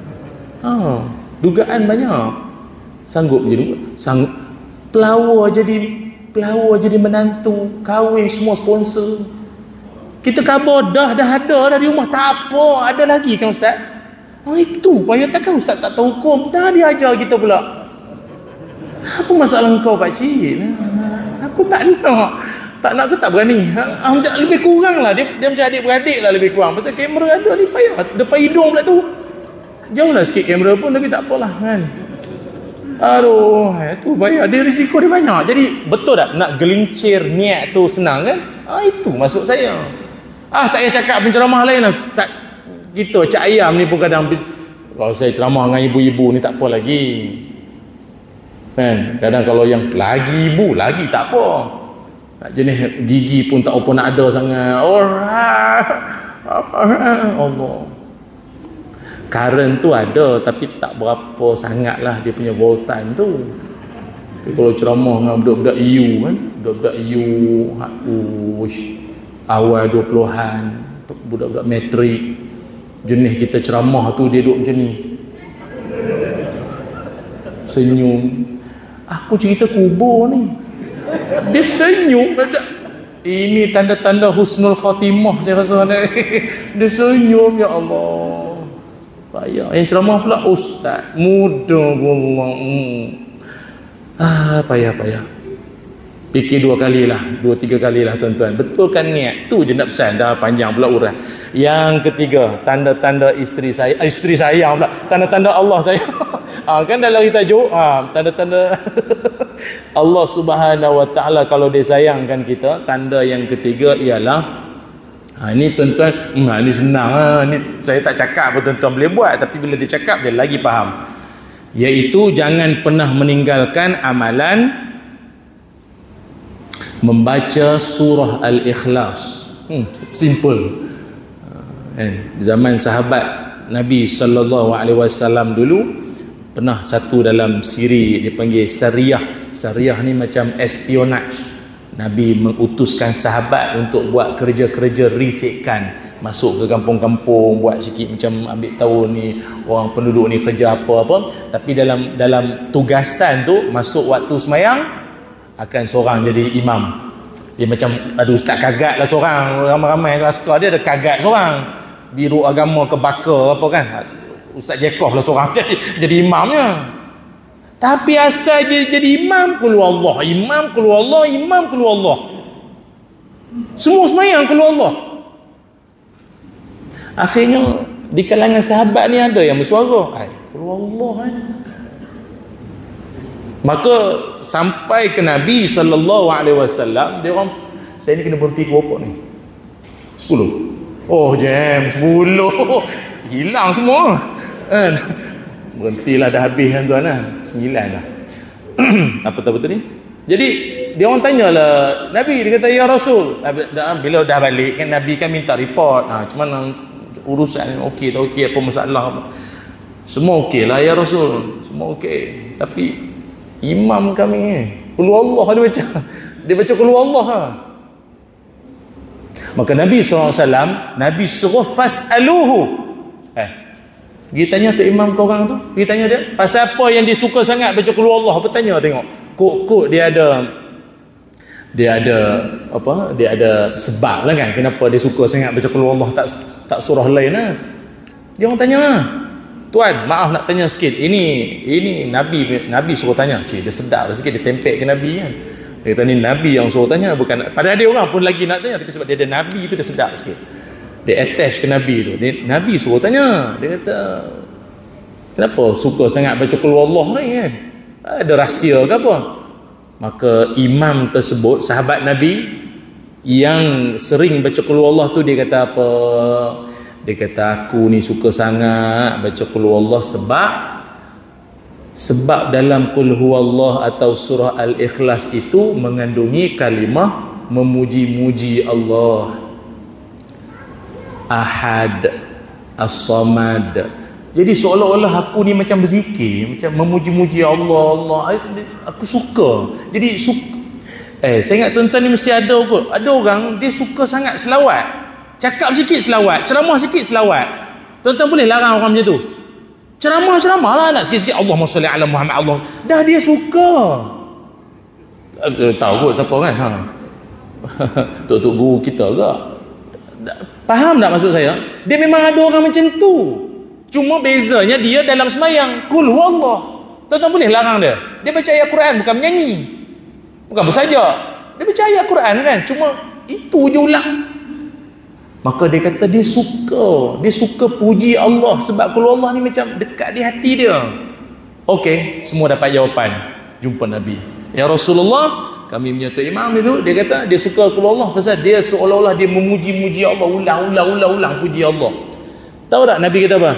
Dugaan banyak. Sanggup pelawar jadi menantu, kahwin semua sponsor. Kita khabar dah ada di rumah, tak apa, ada lagi kan Ustaz? Itu payah takkan Ustaz tak tahu hukum. Dah dia ajar kita pula. Apa masalah engkau pakcik? Aku tak nak ke tak berani. Lebih kurang lah. Dia macam adik-beradik lah, lebih kurang. Pasal kamera ada ni payah. Depan hidung pula tu. Jauhlah sikit kamera pun, tapi tak apalah kan. Aduh, tu payah. Dia risiko dia banyak. Jadi betul tak nak gelincir niat tu senang kan? Itu maksud saya. Tak payah cakap penceramah lain lah. Gitu, Cak Ayam ni pun kadang, kalau saya ceramah dengan ibu-ibu ni tak apa lagi kan. Kadang kalau yang lagi ibu lagi tak apa, jenis gigi pun tak apa nak ada sangat. Allah, current tu ada tapi tak berapa sangat lah dia punya voltan tu. Tapi kalau ceramah dengan budak-budak EU kan, budak-budak EU awal 20-an, budak-budak matrik, jenis kita ceramah tu dia duduk macam ni, senyum. Aku cerita kubur ni, dia senyum. Ini tanda-tanda husnul khatimah saya rasa. Dia senyum, ya Allah. Payah. Yang ceramah pula ustaz muda Allah. Payah. Fikir 2 3 kali lah tuan-tuan. Betulkan niat. Tu je nak pesan. Dah panjang pula urang. Yang ketiga, tanda-tanda isteri sayang pula. Tanda-tanda Allah sayang. Kan dalam kita tajuk, tanda-tanda Allah Subhanahu Wa Taala kalau dia sayangkan kita. Tanda yang ketiga ialah ini tuan-tuan, ini senang. Ni saya tak cakap pun tuan-tuan boleh buat, tapi bila dia cakap dia lagi faham. Iaitu jangan pernah meninggalkan amalan membaca surah Al-Ikhlas. Simple. Zaman sahabat Nabi sallallahu alaihi wasallam dulu pernah satu dalam siri dipanggil Sariyah. Sariyah ni macam espionage. Nabi mengutuskan sahabat untuk buat kerja-kerja risikan, masuk ke kampung-kampung, buat sikit macam ambil tahu ni orang penduduk ni kerja apa-apa. Tapi dalam tugasan tu, masuk waktu semayang akan seorang jadi imam. Dia macam ada ustaz kagat lah seorang, ramai-ramai askar dia ada kagat seorang, biru agama ke bakar apa kan, Ustaz Jekof lah seorang jadi imamnya. Tapi asal jadi imam keluar Allah, imam keluar Allah, semua semayang keluar Allah. Akhirnya di kalangan sahabat ni ada yang bersuara, keluar Allah kan. Maka sampai ke Nabi sallallahu alaihi wasallam, dia orang, saya ni kena berhenti ke berapa ni? 10. Oh, jam 10. Hilang semua. Berhentilah dah habis kan tuan lah. 9 dah. Apa tadi? Jadi dia orang tanyalah Nabi, dia kata ya Rasul. Bila dah balik kan Nabi kan minta report. Macam mana urusan okey tak okey, apa masalah apa. Semua okey lah ya Rasul. Semua okey. Tapi imam kami qul Allah dia baca. Dia baca qul Allah. Maka Nabi SAW Nabi suruh fas'aluhu. Pergi tanya tu imam kau orang tu, pergi tanya dia pasal apa yang dia suka sangat baca qul Allah. Apa tanya tengok. Kok dia ada sebab lah kan kenapa dia suka sangat baca qul Allah, tak surah lain lah. Dia orang tanya, tuan maaf nak tanya sikit, ini Nabi suruh tanya. Dia sedar sikit, dia tempek ke Nabi kan. Dia kata ni Nabi yang suruh tanya, bukan pada dia orang pun lagi nak tanya, tapi sebab dia ada Nabi tu dia sedar sikit, dia attach ke Nabi tu. Nabi suruh tanya. Dia kata kenapa suka sangat baca qul Allah ni kan, ada rahsia ke apa? Maka imam tersebut, sahabat Nabi yang sering baca qul Allah tu, dia kata apa? Dia kata aku ni suka sangat baca qul Allah sebab dalam qul huwallah atau surah Al-Ikhlas itu mengandungi kalimah memuji-muji Allah. Ahad, As-Samad. Jadi seolah-olah aku ni macam berzikir, macam memuji-muji Allah. Aku suka. Jadi saya ingat tuan-tuan ni mesti ada kot. Ada orang dia suka sangat selawat. Cakap sikit selawat, ceramah sikit selawat. Tuan-tuan boleh larang orang macam tu. Ceramah lah nak sikit-sikit Allahumma salli ala Muhammad Allah. Dah dia suka. Tahu kot siapa kan? Tok guru kita ke? Faham tak maksud saya? Dia memang ada orang macam tu. Cuma bezanya dia dalam semayang qul huwallah. Tuan-tuan boleh larang dia. Dia baca ayat Quran, bukan menyanyi, bukan bersajak. Dia baca ayat Quran kan, cuma itu je ulang. Maka dia kata dia suka puji Allah sebab qul huwallah ni macam dekat di hati dia. Okey, semua dapat jawapan. Jumpa Nabi. Ya Rasulullah, kami punya tu imam itu, dia kata dia suka qul huwallah pasal dia seolah-olah dia memuji-muji Allah, ulang puji Allah. Tahu tak Nabi kata apa?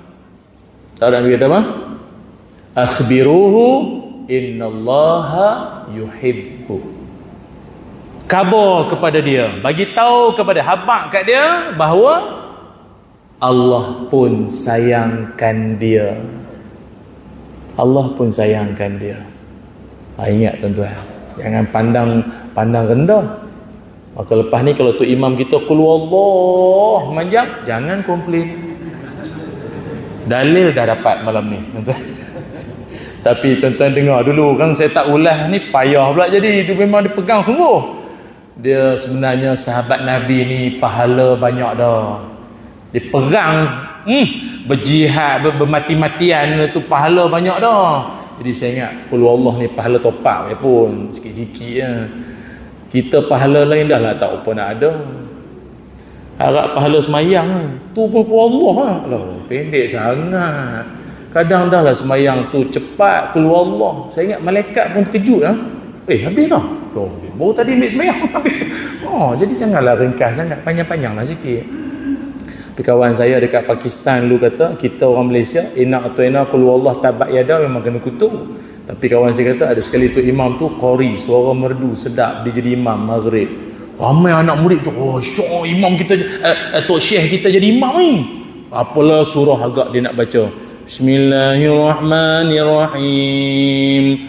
Akhbiruhu innallaha yuhibbu. Khabar kepada dia, bagi tahu kepada habaq kat dia bahawa Allah pun sayangkan dia. Allah pun sayangkan dia. Ingat tuan-tuan, jangan pandang rendah. Maka lepas ni kalau tu imam kita qul huwallah manjang, jangan komplain. Dalil dah dapat malam ni tuan-tuan. Tapi tuan-tuan dengar dulu kan, saya tak ulas ni payah pula jadi. Dia memang dipegang sungguh. Dia sebenarnya sahabat Nabi ni pahala banyak dah. Dia perang, berjihad, bermati-matian tu pahala banyak dah. Jadi saya ingat qul huwallah ni pahala topak pun sikit-sikit je. Kita pahala lain dah lah tak apa nak ada. Harap pahala semayang tu pun qul huwallah lah. Pendek sangat. Kadang dah lah semayang tu cepat qul huwallah. Saya ingat malaikat pun terkejut lah. Habis dah. Baru tadi ambil semayang habis. Jadi janganlah ringkas sangat, panjang-panjang lah sikit. Tapi kawan saya dekat Pakistan dulu kata, kita orang Malaysia ina atau ina qul huwallah tabat yada memang kena kutuk. Tapi kawan saya kata ada sekali tu imam tu qari, suara merdu sedap, dia jadi imam maghrib. Ramai anak murid tu, syok imam kita, tok syekh kita jadi imam ni. Apalah surah agak dia nak baca. Bismillahirrahmanirrahim.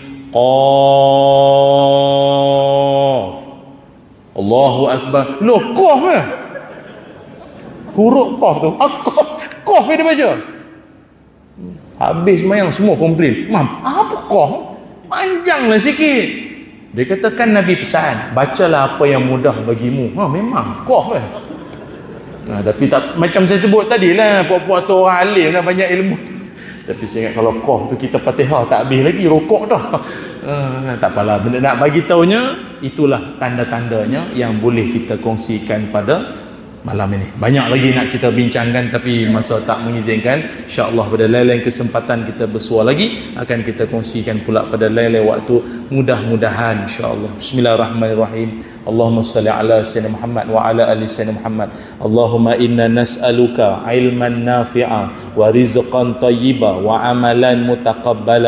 Qaf. Allahu Akbar. Loh, qaf ke? Huruf qaf tu. Qaf dia baca. Habis semayang semua komplain. Mam, apa qaf? Panjanglah sikit. Dia katakan Nabi pesan, bacalah apa yang mudah bagimu. Memang qaf kan. Tapi tak, macam saya sebut tadi lah, puak-puak tu orang alim lah, banyak ilmu. Tapi saya ingat kalau qaf tu kita Fatihah tak habis lagi, rokok dah. Tak apalah, benda nak bagi taunya, itulah tanda-tandanya yang boleh kita kongsikan pada malam ini. Banyak lagi nak kita bincangkan tapi masa tak mengizinkan. InsyaAllah pada lain-lain kesempatan kita bersua lagi, akan kita kongsikan pula pada lain-lain waktu, mudah-mudahan insyaAllah. Bismillahirrahmanirrahim. Allahumma salli ala sayyidina Muhammad wa ala ali sayyidina Muhammad. Allahumma inna nas'aluka ilman nafi'a wa rizqan tayyiba wa amalan mutaqabbala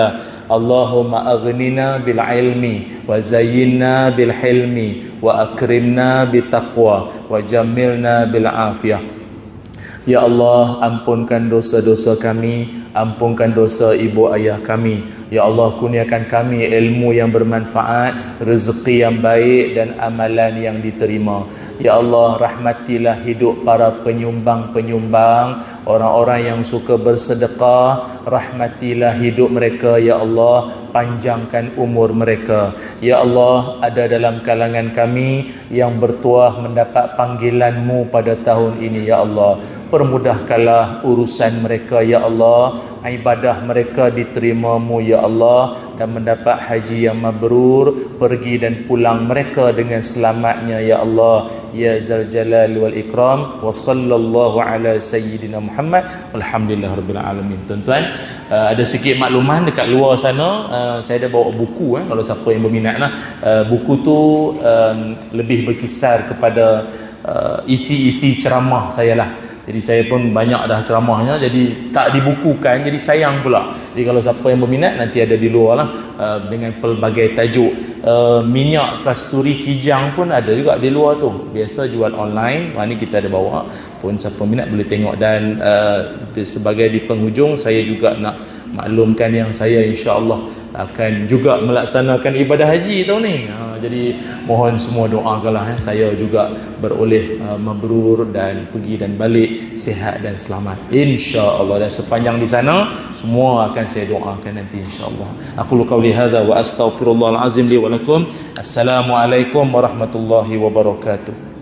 Allahumma aghnina bil ilmi wa zayyinna bil hilmi wa akrimna bit taqwa wa jammilna bil afiyah. Ya Allah, ampunkan dosa-dosa kami, ampunkan dosa ibu ayah kami. Ya Allah, kurniakan kami ilmu yang bermanfaat, rezeki yang baik dan amalan yang diterima. Ya Allah, rahmatilah hidup para penyumbang-penyumbang, orang-orang yang suka bersedekah. Rahmatilah hidup mereka, ya Allah, panjangkan umur mereka. Ya Allah, ada dalam kalangan kami yang bertuah mendapat panggilan-Mu pada tahun ini, ya Allah. Permudahkanlah urusan mereka, ya Allah. Ibadah mereka diterima-Mu, ya Allah, dan mendapat haji yang mabrur, pergi dan pulang mereka dengan selamatnya, ya Allah, ya Zal Jalal wal Ikram. Wa sallallahu ala sayyidina Muhammad walhamdulillahirabbil alamin. Tuan-tuan, ada sikit makluman dekat luar sana. Saya ada bawa buku, kalau siapa yang berminat lah. Buku tu lebih berkisar kepada isi-isi ceramah saya lah. Jadi saya pun banyak dah ceramahnya, jadi tak dibukukan, jadi sayang pula. Jadi kalau siapa yang berminat, nanti ada di luar lah, dengan pelbagai tajuk. Minyak kasturi kijang pun ada juga di luar tu, biasa jual online. Ni kita ada bawa, pun siapa minat boleh tengok. Dan sebagai di penghujung, saya juga nak maklumkan yang saya insya-Allah akan juga melaksanakan ibadah haji tahun ni. Jadi mohon semua doakanlah, saya juga beroleh mabrur dan pergi dan balik sihat dan selamat insya-Allah. Dan sepanjang di sana semua akan saya doakan nanti insya-Allah. Aku qauli hadza wa astaghfirullahal azim li wa lakum. Assalamualaikum warahmatullahi wabarakatuh.